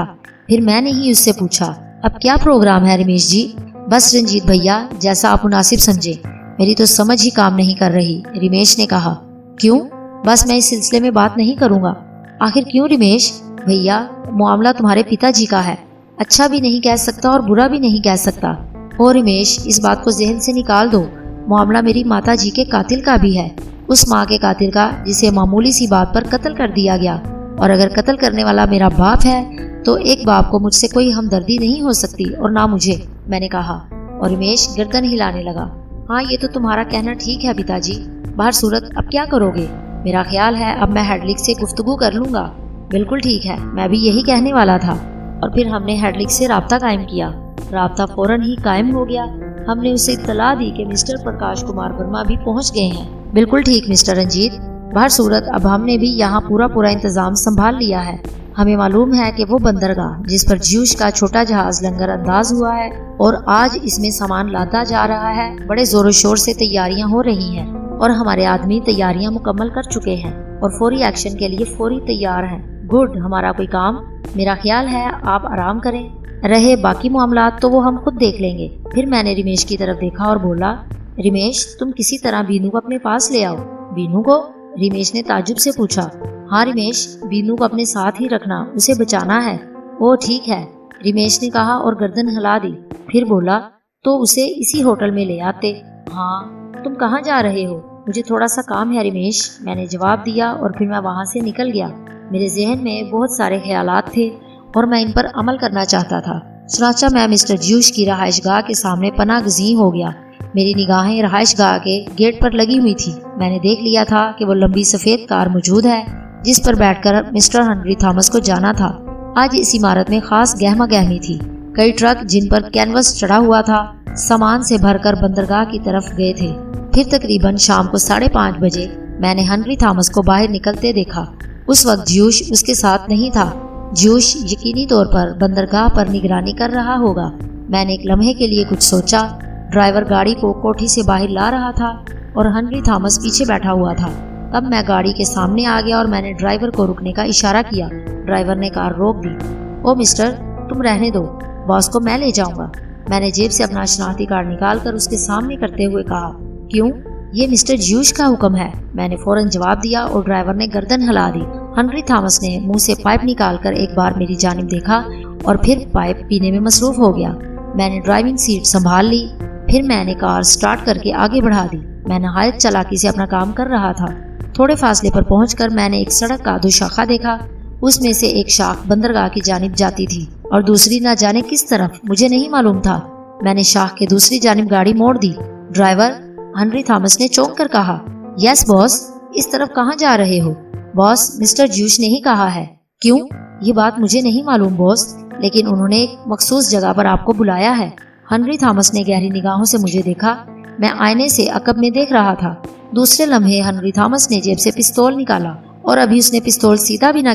फिर मैंने ही उससे पूछा, अब क्या प्रोग्राम है रमेश जी? बस रंजीत भैया, जैसा आप मुनासिब समझे। मेरी तो समझ ही काम नहीं कर रही, रमेश ने कहा। क्यों? बस मैं इस सिलसिले में बात नहीं करूंगा। आखिर क्यों रमेश? भैया, मामला तुम्हारे पिताजी का है। अच्छा भी नहीं कह सकता और बुरा भी नहीं कह सकता। ओ रमेश, इस बात को जहन से निकाल दो। मामला मेरी माता जी के कातिल का भी है, उस माँ के कातिल का जिसे मामूली सी बात पर कत्ल कर दिया गया। और अगर कत्ल करने वाला मेरा बाप है तो एक बाप को मुझसे कोई हमदर्दी नहीं हो सकती, और ना मुझे, मैंने कहा। और रमेश गर्दन हिलाने लगा। हाँ, ये तो तुम्हारा कहना ठीक है पिताजी। बाहर सूरत, अब क्या करोगे? मेरा ख्याल है अब मैं हेडलिक से गुफ्तगू कर लूंगा। बिल्कुल ठीक है, मैं भी यही कहने वाला था। और फिर हमने हेडलिक से राब्ता कायम किया। राब्ता फौरन ही कायम हो गया। हमने उसे इत्तला दी कि मिस्टर प्रकाश कुमार वर्मा भी पहुंच गए हैं। बिल्कुल ठीक मिस्टर रंजीत। बाहर सूरत, अब हमने भी यहाँ पूरा इंतजाम संभाल लिया है। हमें मालूम है कि वो बंदरगाह जिस पर ज्यूश का छोटा जहाज लंगर अंदाज हुआ है और आज इसमें सामान लादा जा रहा है, बड़े जोरों शोर से तैयारियां हो रही हैं और हमारे आदमी तैयारियां मुकम्मल कर चुके हैं और फौरी एक्शन के लिए फौरी तैयार हैं। गुड, हमारा कोई काम? मेरा ख्याल है आप आराम करें, रहे बाकी मामलात तो वो हम खुद देख लेंगे। फिर मैंने रमेश की तरफ देखा और बोला, रमेश, तुम किसी तरह बीनू को अपने पास ले आओ। बीनू को? रमेश ने ताज्जुब से पूछा। हाँ रमेश, बीनू को अपने साथ ही रखना, उसे बचाना है। ओ ठीक है, रमेश ने कहा और गर्दन हिला दी। फिर बोला, तो उसे इसी होटल में ले आते। हाँ, तुम कहाँ जा रहे हो? मुझे थोड़ा सा काम है रमेश, मैंने जवाब दिया और फिर मैं वहाँ से निकल गया। मेरे जहन में बहुत सारे ख्यालात थे और मैं इन पर अमल करना चाहता था। चुनांचे मैं मिस्टर ज्यूश की रहायशगाह के सामने पनाह गुज़ीं हो गया। मेरी निगाहें रहायशगाह के गेट पर लगी हुई थी। मैंने देख लिया था कि वो लंबी सफ़ेद कार मौजूद है जिस पर बैठकर मिस्टर हेनरी थॉमस को जाना था। आज इस इमारत में खास गहमा गहमी थी। कई ट्रक जिन पर कैनवस चढ़ा हुआ था सामान से भरकर बंदरगाह की तरफ गए थे। फिर तकरीबन शाम को 5:30 बजे मैंने हेनरी थॉमस को बाहर निकलते देखा। उस वक्त ज्यूश उसके साथ नहीं था। ज्यूश यकीनी तौर पर बंदरगाह पर निगरानी कर रहा होगा। मैंने एक लम्हे के लिए कुछ सोचा। ड्राइवर गाड़ी को कोठी से बाहर ला रहा था और हेनरी थॉमस पीछे बैठा हुआ था। तब मैं गाड़ी के सामने आ गया और मैंने ड्राइवर को रुकने का इशारा किया। ड्राइवर ने कार रोक दी। ओ मिस्टर, तुम रहने दो, बॉस को मैं ले जाऊंगा। मैंने जेब से अपना शनाख्ती कार्ड निकाल कर उसके सामने करते हुए कहा। क्यों? ये मिस्टर ज्यूश का हुक्म है, मैंने फौरन जवाब दिया और ड्राइवर ने गर्दन हिला दी। हेनरी थॉमस ने मुंह से पाइप निकालकर एक बार मेरी जानिब देखा और फिर पाइप पीने में मसरूफ हो गया। मैंने ड्राइविंग सीट संभाल ली। फिर मैंने कार स्टार्ट करके आगे बढ़ा दी। मैं नहायत चालाकी से अपना काम कर रहा था। थोड़े फासले पर पहुंचकर मैंने एक सड़क का दो शाखा देखा। उसमें से एक शाख बंदरगाह की जानिब जाती थी और दूसरी ना जाने किस तरफ, मुझे नहीं मालूम था। मैंने शाख के दूसरी जानिब गाड़ी मोड़ दी। ड्राइवर, हेनरी थॉमस ने चौंक कर कहा। Yes boss. इस तरफ कहाँ जा रहे हो? बॉस, मिस्टर ज्यूश ने ही कहा है। क्यों? ये बात मुझे नहीं मालूम बॉस, लेकिन उन्होंने एक मखसूस जगह पर आपको बुलाया है। हेनरी थॉमस ने गहरी निगाहों से मुझे देखा। मैं आईने से अकब में देख रहा था। दूसरे लम्हे हेनरी थॉमस ने जेब से पिस्तौल निकाला और अभी उसने पिस्तौल सीधा भी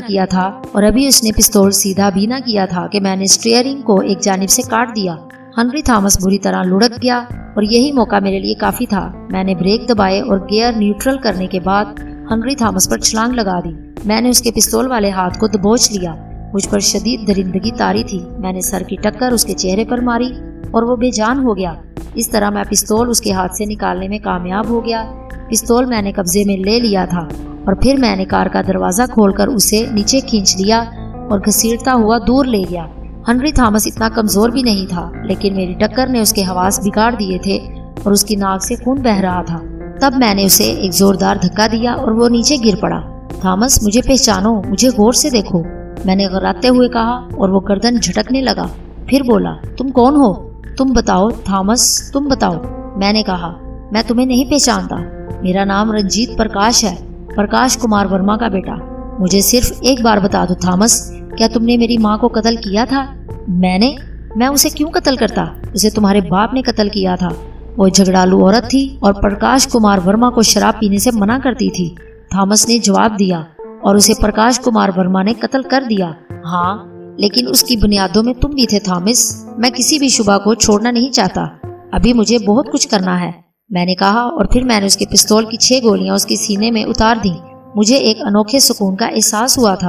ना किया था कि मैंने स्टीयरिंग को एक जानिब से काट दिया। हेनरी थॉमस बुरी तरह लुढ़क गया और यही मौका मेरे लिए काफी था। मैंने ब्रेक दबाए और गियर न्यूट्रल करने के बाद हेनरी थॉमस पर छलांग लगा दी। मैंने उसके पिस्तौल वाले हाथ को दबोच लिया। मुझ पर शदीद दरिंदगी तारी थी। मैंने सर की टक्कर उसके चेहरे पर मारी और वो बेजान हो गया। इस तरह मैं पिस्तौल उसके हाथ से निकालने में कामयाब हो गया। पिस्तौल मैंने कब्जे में ले लिया था और फिर मैंने कार का दरवाजा खोलकर उसे नीचे खींच लिया और घसीटता हुआ दूर ले गया। हेनरी थॉमस इतना कमजोर भी नहीं था, लेकिन मेरी टक्कर ने उसके हवास बिगाड़ दिए थे और उसकी नाक से खून बह रहा था। तब मैंने उसे एक जोरदार धक्का दिया और वो नीचे गिर पड़ा। थॉमस, मुझे पहचानो, मुझे गौर से देखो, मैंने घबराते हुए कहा और वो गर्दन झटकने लगा। फिर बोला, तुम कौन हो? तुम बताओ थॉमस, तुम बताओ। मैंने कहा, मैं तुम्हें नहीं पहचानता। मेरा नाम रंजीत प्रकाश है, प्रकाश कुमार वर्मा का बेटा। मुझे सिर्फ एक बार बता दो थॉमस, क्या तुमने मेरी माँ को कत्ल किया था? मैं उसे क्यों कत्ल करता? उसे तुम्हारे बाप ने कत्ल किया था। वो झगड़ालू औरत थी और प्रकाश कुमार वर्मा को शराब पीने से मना करती थी। थॉमस ने जवाब दिया। और उसे प्रकाश कुमार वर्मा ने कत्ल कर दिया। हाँ, लेकिन उसकी बुनियादों में तुम भी थे थॉमस। मैं किसी भी शुबा को छोड़ना नहीं चाहता। अभी मुझे बहुत कुछ करना है, मैंने कहा और फिर मैंने उसके पिस्तौल की 6 गोलियां उसके सीने में उतार दी। मुझे एक अनोखे सुकून का एहसास हुआ था।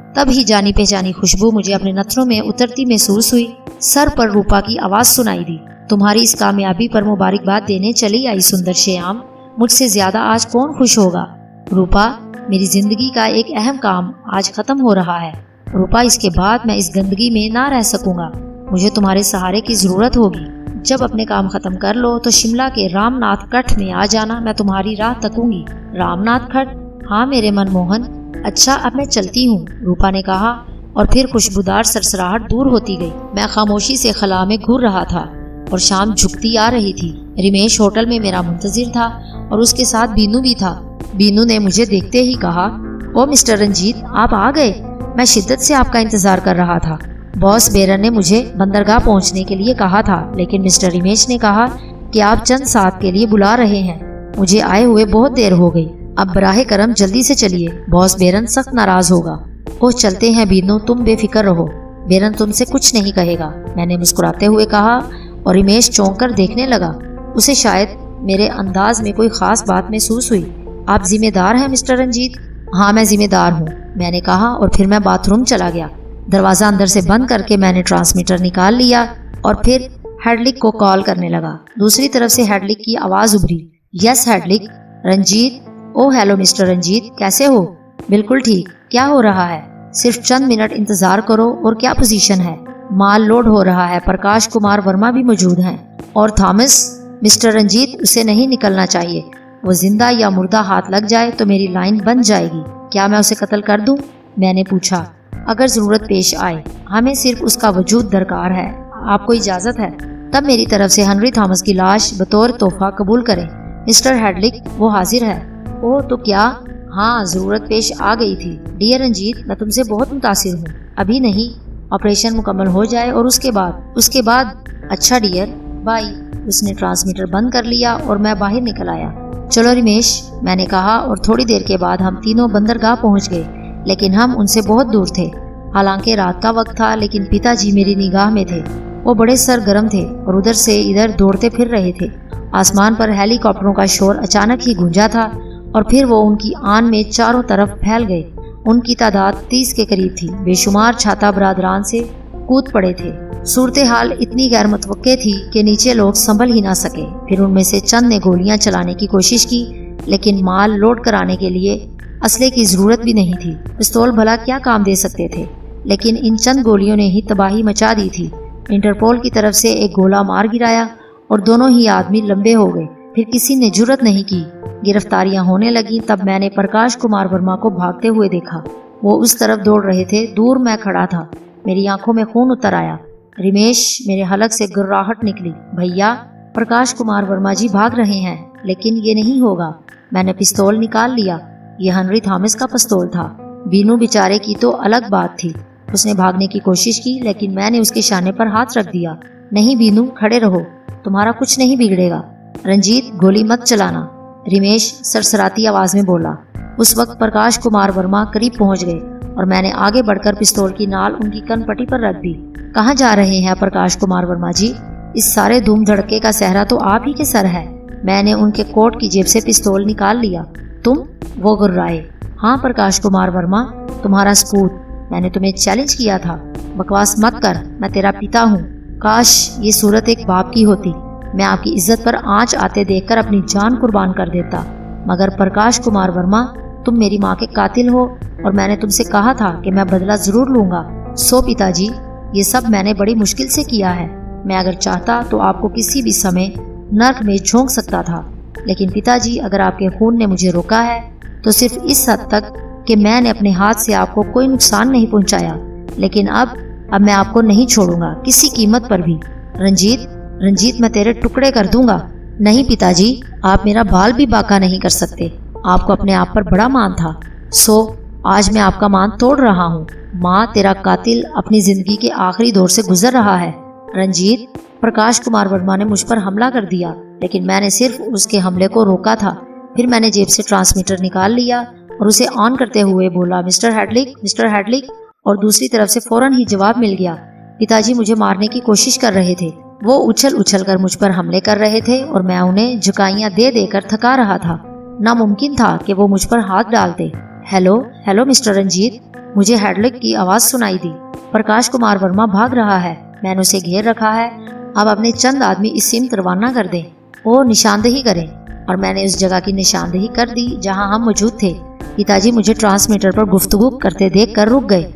तभी जानी पहचानी खुशबू मुझे अपने नथनों में उतरती महसूस हुई। सर पर रूपा की आवाज सुनाई दी, तुम्हारी इस कामयाबी पर मुबारकबाद देने चली आई सुंदर श्याम, मुझसे ज्यादा आज कौन खुश होगा। रूपा, मेरी जिंदगी का एक अहम काम आज खत्म हो रहा है। रूपा, इसके बाद मैं इस गंदगी में ना रह सकूंगा, मुझे तुम्हारे सहारे की जरूरत होगी। जब अपने काम खत्म कर लो तो शिमला के रामनाथ खट में आ जाना, मैं तुम्हारी राह तकूंगी। रामनाथ खट? हाँ मेरे मनमोहन। अच्छा, अब मैं चलती हूँ, रूपा ने कहा और फिर खुशबूदार सरसराहट दूर होती गई। मैं खामोशी से खला में घूर रहा था और शाम झुकती आ रही थी। रमेश होटल में मेरा मुंतजिर था और उसके साथ बीनू भी था। बीनू ने मुझे देखते ही कहा, ओ मिस्टर रंजीत, आप आ गए, मैं शिद्दत से आपका इंतजार कर रहा था। बॉस बेरन ने मुझे बंदरगाह पहुंचने के लिए कहा था, लेकिन मिस्टर रमेश ने कहा कि आप चंद साथ के लिए बुला रहे हैं। मुझे आए हुए बहुत देर हो गई, अब बराहे करम जल्दी से चलिए, बॉस बेरन सख्त नाराज होगा। ओह चलते हैं बीनू, तुम बेफिक्र रहो, बेरन तुमसे कुछ नहीं कहेगा, मैंने मुस्कुराते हुए कहा और रमेश चौंक कर देखने लगा। उसे शायद मेरे अंदाज में कोई खास बात महसूस हुई। आप जिम्मेदार हैं मिस्टर रंजीत? हाँ मैं जिम्मेदार हूँ, मैंने कहा और फिर मैं बाथरूम चला गया। दरवाजा अंदर से बंद करके मैंने ट्रांसमीटर निकाल लिया और फिर हेडलिक को कॉल करने लगा। दूसरी तरफ से हेडलिक की आवाज उभरी, यस हेडलिक। Ranjit? Oh hello mister Ranjit, कैसे हो? बिल्कुल ठीक, क्या हो रहा है? सिर्फ चंद मिनट इंतजार करो। और क्या पोजीशन है? माल लोड हो रहा है, प्रकाश कुमार वर्मा भी मौजूद हैं। और थॉमस? मिस्टर रंजीत, उसे नहीं निकलना चाहिए, वो जिंदा या मुर्दा हाथ लग जाए तो मेरी लाइन बन जाएगी। क्या मैं उसे कत्ल कर दूं? मैंने पूछा। अगर जरूरत पेश आए, हमें सिर्फ उसका वजूद दरकार है, आपको इजाजत है? तब मेरी तरफ से हेनरी थॉमस की लाश बतौर तोहफा कबूल करें। मिस्टर हेडलिक, वो हाजिर है। ओह तो क्या? हाँ, जरूरत पेश आ गई थी। डियर रंजीत, मैं तुमसे बहुत मुतासिर हूँ। अभी नहीं, ऑपरेशन मुकम्मल हो जाए और उसके बाद। अच्छा डियर, बाय। उसने ट्रांसमीटर बंद कर लिया और मैं बाहर निकल आया। चलो रमेश, मैंने कहा और थोड़ी देर के बाद हम तीनों बंदरगाह पहुँच गए, लेकिन हम उनसे बहुत दूर थे। हालांकि रात का वक्त था, लेकिन पिताजी मेरी निगाह में थे। वो बड़े सरगर्म थे और उधर से इधर दौड़ते फिर रहे थे। आसमान पर हेलीकॉप्टरों का शोर अचानक ही गूंजा था और फिर वो उनकी आन में चारों तरफ फैल गए। उनकी तादाद 30 के करीब थी। बेशुमार छाता बरादरान से कूद पड़े थे। सूरत हाल इतनी गैर मुतवक्के थी कि नीचे लोग संभल ही ना सके। फिर उनमें से चंद ने गोलियां चलाने की कोशिश की, लेकिन माल लोड कराने के लिए असले की जरूरत भी नहीं थी। पिस्तौल भला क्या काम दे सकते थे, लेकिन इन चंद गोलियों ने ही तबाही मचा दी थी। इंटरपोल की तरफ से एक गोला मार गिराया और दोनों ही आदमी लंबे हो गए। फिर किसी ने जुर्रत नहीं की। गिरफ्तारियां होने लगी। तब मैंने प्रकाश कुमार वर्मा को भागते हुए देखा। वो उस तरफ दौड़ रहे थे। दूर मैं खड़ा था, मेरी आंखों में खून उतर आया। रमेश, मेरे हलक से गुर्राहट निकली। भैया, प्रकाश कुमार वर्मा जी भाग रहे हैं, लेकिन ये नहीं होगा। मैंने पिस्तौल निकाल लिया। ये हेनरी थॉमस का पिस्तौल था। बीनू बेचारे की तो अलग बात थी, उसने भागने की कोशिश की, लेकिन मैंने उसके शाने पर हाथ रख दिया। नहीं बीनू, खड़े रहो, तुम्हारा कुछ नहीं बिगड़ेगा। रंजीत, गोली मत चलाना, रमेश सरसराती आवाज में बोला। उस वक्त प्रकाश कुमार वर्मा करीब पहुंच गए और मैंने आगे बढ़कर पिस्तौल की नाल उनकी कनपट्टी पर रख दी। कहाँ जा रहे हैं प्रकाश कुमार वर्मा जी? इस सारे धूम धड़के का सहरा तो आप ही के सर है। मैंने उनके कोट की जेब से पिस्तौल निकाल लिया। तुम? वो गुर्राए। हाँ प्रकाश कुमार वर्मा, तुम्हारा सबूत, मैंने तुम्हें चैलेंज किया था। बकवास मत कर, मैं तेरा पिता हूँ। काश ये सूरत एक बाप की होती, मैं आपकी इज्जत पर आंच आते देखकर अपनी जान कुर्बान कर देता। मगर प्रकाश कुमार वर्मा, तुम मेरी माँ के कातिल हो और मैंने तुमसे कहा था कि मैं बदला जरूर लूंगा। सो पिताजी, ये सब मैंने बड़ी मुश्किल से किया है। मैं अगर चाहता तो आपको किसी भी समय नर्क में झोंक सकता था, लेकिन पिताजी, अगर आपके खून ने मुझे रोका है तो सिर्फ इस हद तक कि मैंने अपने हाथ से आपको कोई नुकसान नहीं पहुंचाया। लेकिन अब मैं आपको नहीं छोड़ूंगा, किसी कीमत पर भी। रंजीत, मैं तेरे टुकड़े कर दूंगा। नहीं पिताजी, आप मेरा बाल भी बाका नहीं कर सकते। आपको अपने आप पर बड़ा मान था, सो आज मैं आपका मान तोड़ रहा हूँ। माँ, तेरा कातिल अपनी जिंदगी के आखिरी दौर से गुजर रहा है। रंजीत, प्रकाश कुमार वर्मा ने मुझ पर हमला कर दिया, लेकिन मैंने सिर्फ उसके हमले को रोका था। फिर मैंने जेब से ट्रांसमीटर निकाल लिया और उसे ऑन करते हुए बोला, मिस्टर हेडलिक, और दूसरी तरफ से फौरन ही जवाब मिल गया। पिताजी मुझे मारने की कोशिश कर रहे थे। वो उछल कर मुझ पर हमले कर रहे थे और मैं उन्हें झुकाइयां दे देकर थका रहा था। नामुमकिन था कि वो मुझ पर हाथ डालते। हेलो मिस्टर रंजीत, मुझे हेडलिक की आवाज सुनाई दी। प्रकाश कुमार वर्मा भाग रहा है, मैंने उसे घेर रखा है। अब अपने चंद आदमी इस सिमत रवाना कर दें, वो निशानदेही करें। और मैंने उस जगह की निशानदेही कर दी जहां हम मौजूद थे। पिताजी मुझे ट्रांसमीटर पर गुफ्तगू करते देख कर रुक गए।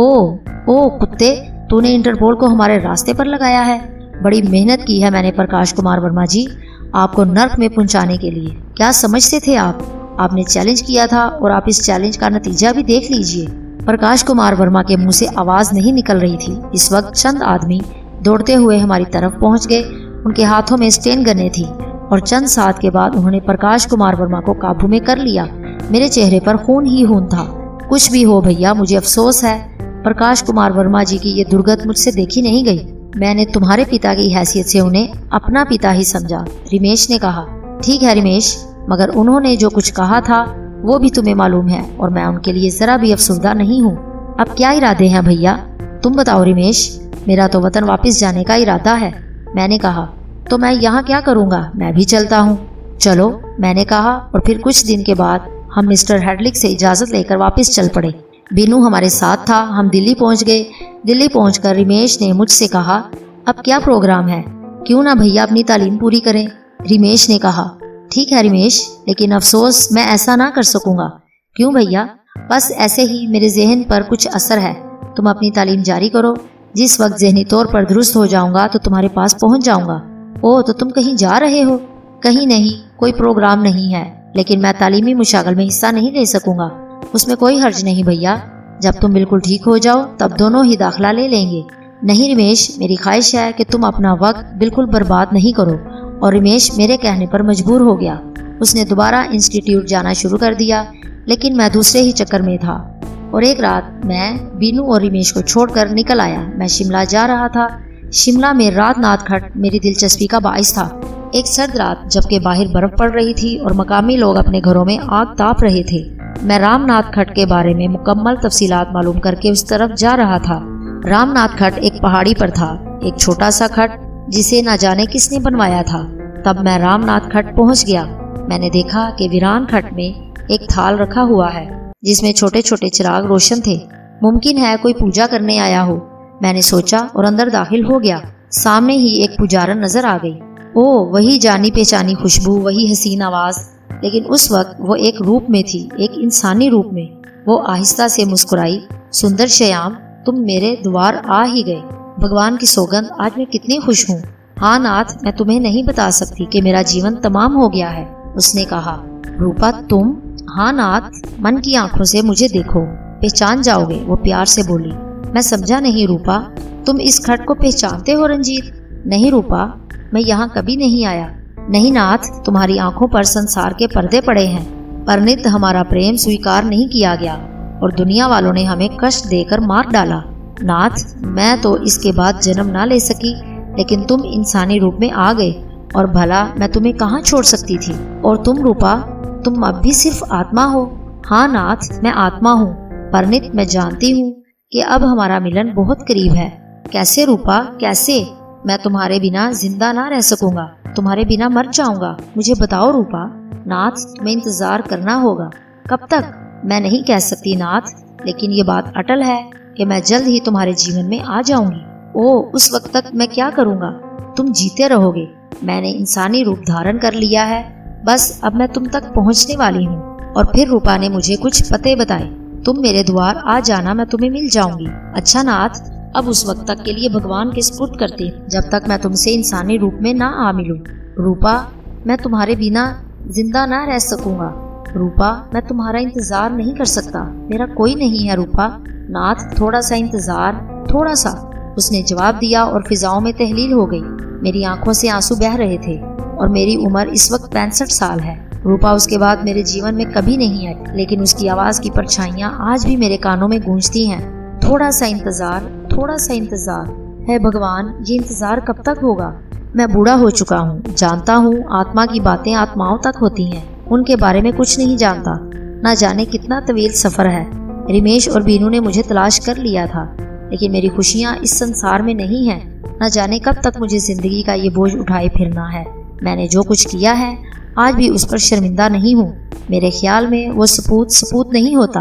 ओ कुत्ते, तूने इंटरपोल को हमारे रास्ते पर लगाया है। बड़ी मेहनत की है मैंने प्रकाश कुमार वर्मा जी, आपको नर्क में पहुंचाने के लिए। क्या समझते थे आपने चैलेंज किया था और आप इस चैलेंज का नतीजा भी देख लीजिए। प्रकाश कुमार वर्मा के मुंह से आवाज नहीं निकल रही थी। इस वक्त चंद आदमी दौड़ते हुए हमारी तरफ पहुंच गए। उनके हाथों में स्टेन गने थी और चंद साथ के बाद उन्होंने प्रकाश कुमार वर्मा को काबू में कर लिया। मेरे चेहरे पर खून ही खून था। कुछ भी हो भैया, मुझे अफसोस है, प्रकाश कुमार वर्मा जी की ये दुर्गत मुझसे देखी नहीं गई। मैंने तुम्हारे पिता की हैसियत से उन्हें अपना पिता ही समझा, रमेश ने कहा। ठीक है रमेश, मगर उन्होंने जो कुछ कहा था वो भी तुम्हें मालूम है और मैं उनके लिए जरा भी अफसुर्दा नहीं हूँ। अब क्या इरादे हैं भैया, तुम बताओ रमेश। मेरा तो वतन वापस जाने का इरादा है, मैंने कहा। तो मैं यहाँ क्या करूँगा, मैं भी चलता हूँ। चलो, मैंने कहा। और फिर कुछ दिन के बाद हम मिस्टर हेडलिक से इजाज़त लेकर वापस चल पड़े। बीनू हमारे साथ था। हम दिल्ली पहुँच गए। दिल्ली पहुँचकर रमेश ने मुझसे कहा, अब क्या प्रोग्राम है, क्यों ना भैया अपनी तालीम पूरी करें। रमेश ने कहा, ठीक है रमेश, लेकिन अफसोस मैं ऐसा ना कर सकूंगा। क्यों भैया? बस ऐसे ही मेरे जहन पर कुछ असर है। तुम अपनी तालीम जारी करो, जिस वक्त जहनी तौर पर दुरुस्त हो जाऊंगा तो तुम्हारे पास पहुंच जाऊंगा। ओह, तो तुम कहीं जा रहे हो? कहीं नहीं, कोई प्रोग्राम नहीं है, लेकिन मैं तालीमी मुशागल में हिस्सा नहीं ले सकूंगा। उसमें कोई हर्ज नहीं भैया, जब तुम बिल्कुल ठीक हो जाओ तब दोनों ही दाखिला ले लेंगे। नहीं रमेश, मेरी ख्वाहिश है कि तुम अपना वक्त बिल्कुल बर्बाद नहीं करो। और रमेश मेरे कहने पर मजबूर हो गया। उसने दोबारा इंस्टीट्यूट जाना शुरू कर दिया, लेकिन मैं दूसरे ही चक्कर में था। और एक रात मैं बीनू और रमेश को छोड़कर निकल आया। मैं शिमला जा रहा था। शिमला में रामनाथ खट मेरी दिलचस्पी का बाइस था। एक सर्द रात, जबकि बाहर बर्फ पड़ रही थी और मकामी लोग अपने घरों में आग ताप रहे थे, मैं रामनाथ खट के बारे में मुकम्मल तफसीलात मालूम करके उस तरफ जा रहा था। रामनाथ खट एक पहाड़ी पर था, एक छोटा सा खट जिसे न जाने किसने बनवाया था। तब मैं रामनाथ खट पहुंच गया। मैंने देखा कि वीरान खट में एक थाल रखा हुआ है जिसमें छोटे छोटे चिराग रोशन थे। मुमकिन है कोई पूजा करने आया हो, मैंने सोचा और अंदर दाखिल हो गया। सामने ही एक पुजारन नजर आ गई। ओह, वही जानी पहचानी खुशबू, वही हसीन आवाज, लेकिन उस वक्त वो एक रूप में थी, एक इंसानी रूप में। वो आहिस्ता से मुस्कुराई। सुंदर श्याम, तुम मेरे द्वार आ ही गए। भगवान की सौगंध, आज मैं कितनी खुश हूँ। हाँ नाथ, मैं तुम्हें नहीं बता सकती कि मेरा जीवन तमाम हो गया है, उसने कहा। रूपा तुम? हाँ नाथ, मन की आंखों से मुझे देखो, पहचान जाओगे, वो प्यार से बोली। मैं समझा नहीं रूपा, तुम इस खट को पहचानते हो रंजीत? नहीं रूपा, मैं यहाँ कभी नहीं आया। नहीं नाथ, तुम्हारी आंखों पर संसार के पर्दे पड़े हैं। परनित हमारा प्रेम स्वीकार नहीं किया गया और दुनिया वालों ने हमें कष्ट देकर मार डाला। नाथ, मैं तो इसके बाद जन्म ना ले सकी, लेकिन तुम इंसानी रूप में आ गए और भला मैं तुम्हें कहाँ छोड़ सकती थी। और तुम रूपा, तुम अब भी सिर्फ आत्मा हो। हाँ नाथ, मैं आत्मा हूँ। परनित मैं जानती हूँ कि अब हमारा मिलन बहुत करीब है। कैसे रूपा, कैसे? मैं तुम्हारे बिना जिंदा ना रह सकूंगा, तुम्हारे बिना मर जाऊंगा। मुझे बताओ रूपा। नाथ, तुम्हें इंतजार करना होगा। कब तक? मैं नहीं कह सकती नाथ, लेकिन ये बात अटल है कि मैं जल्द ही तुम्हारे जीवन में आ जाऊंगी। ओह, उस वक्त तक मैं क्या करूंगा? तुम जीते रहोगे। मैंने इंसानी रूप धारण कर लिया है, बस अब मैं तुम तक पहुंचने वाली हूँ। और फिर रूपा ने मुझे कुछ पते बताए। तुम मेरे द्वार आ जाना, मैं तुम्हें मिल जाऊंगी। अच्छा नाथ, अब उस वक्त तक के लिए भगवान के सुपुर्द करती, जब तक मैं तुमसे इंसानी रूप में ना आ मिलूं। रूपा, मैं तुम्हारे बिना जिंदा ना रह सकूंगा। रूपा, मैं तुम्हारा इंतजार नहीं कर सकता, मेरा कोई नहीं है रूपा। नाथ, थोड़ा सा इंतजार, थोड़ा सा, उसने जवाब दिया और फिजाओं में तहलील हो गई। मेरी आंखों से आंसू बह रहे थे और मेरी उम्र इस वक्त 65 साल है। रूपा उसके बाद मेरे जीवन में कभी नहीं आई, लेकिन उसकी आवाज की परछाइयां आज भी मेरे कानों में गूंजती हैं। थोड़ा सा इंतजार, थोड़ा सा इंतजार। है भगवान, ये इंतजार कब तक होगा? मैं बूढ़ा हो चुका हूँ, जानता हूँ आत्मा की बातें आत्माओं तक होती हैं, उनके बारे में कुछ नहीं जानता। ना जाने कितना तवील सफर है। रमेश और बीनू ने मुझे तलाश कर लिया था, लेकिन मेरी खुशियाँ इस संसार में नहीं हैं। न जाने कब तक मुझे जिंदगी का ये बोझ उठाए फिरना है। मैंने जो कुछ किया है आज भी उस पर शर्मिंदा नहीं हूँ। मेरे ख्याल में वो सपूत नहीं होता,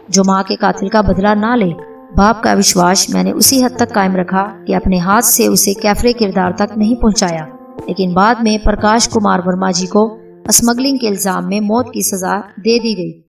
जो माँ के कातिल का बदला ना ले। बाप का विश्वास मैंने उसी हद तक कायम रखा कि अपने हाथ से उसे कैफरे किरदार तक नहीं पहुंचाया, लेकिन बाद में प्रकाश कुमार वर्मा जी को स्मगलिंग के इल्जाम में मौत की सजा दे दी गई।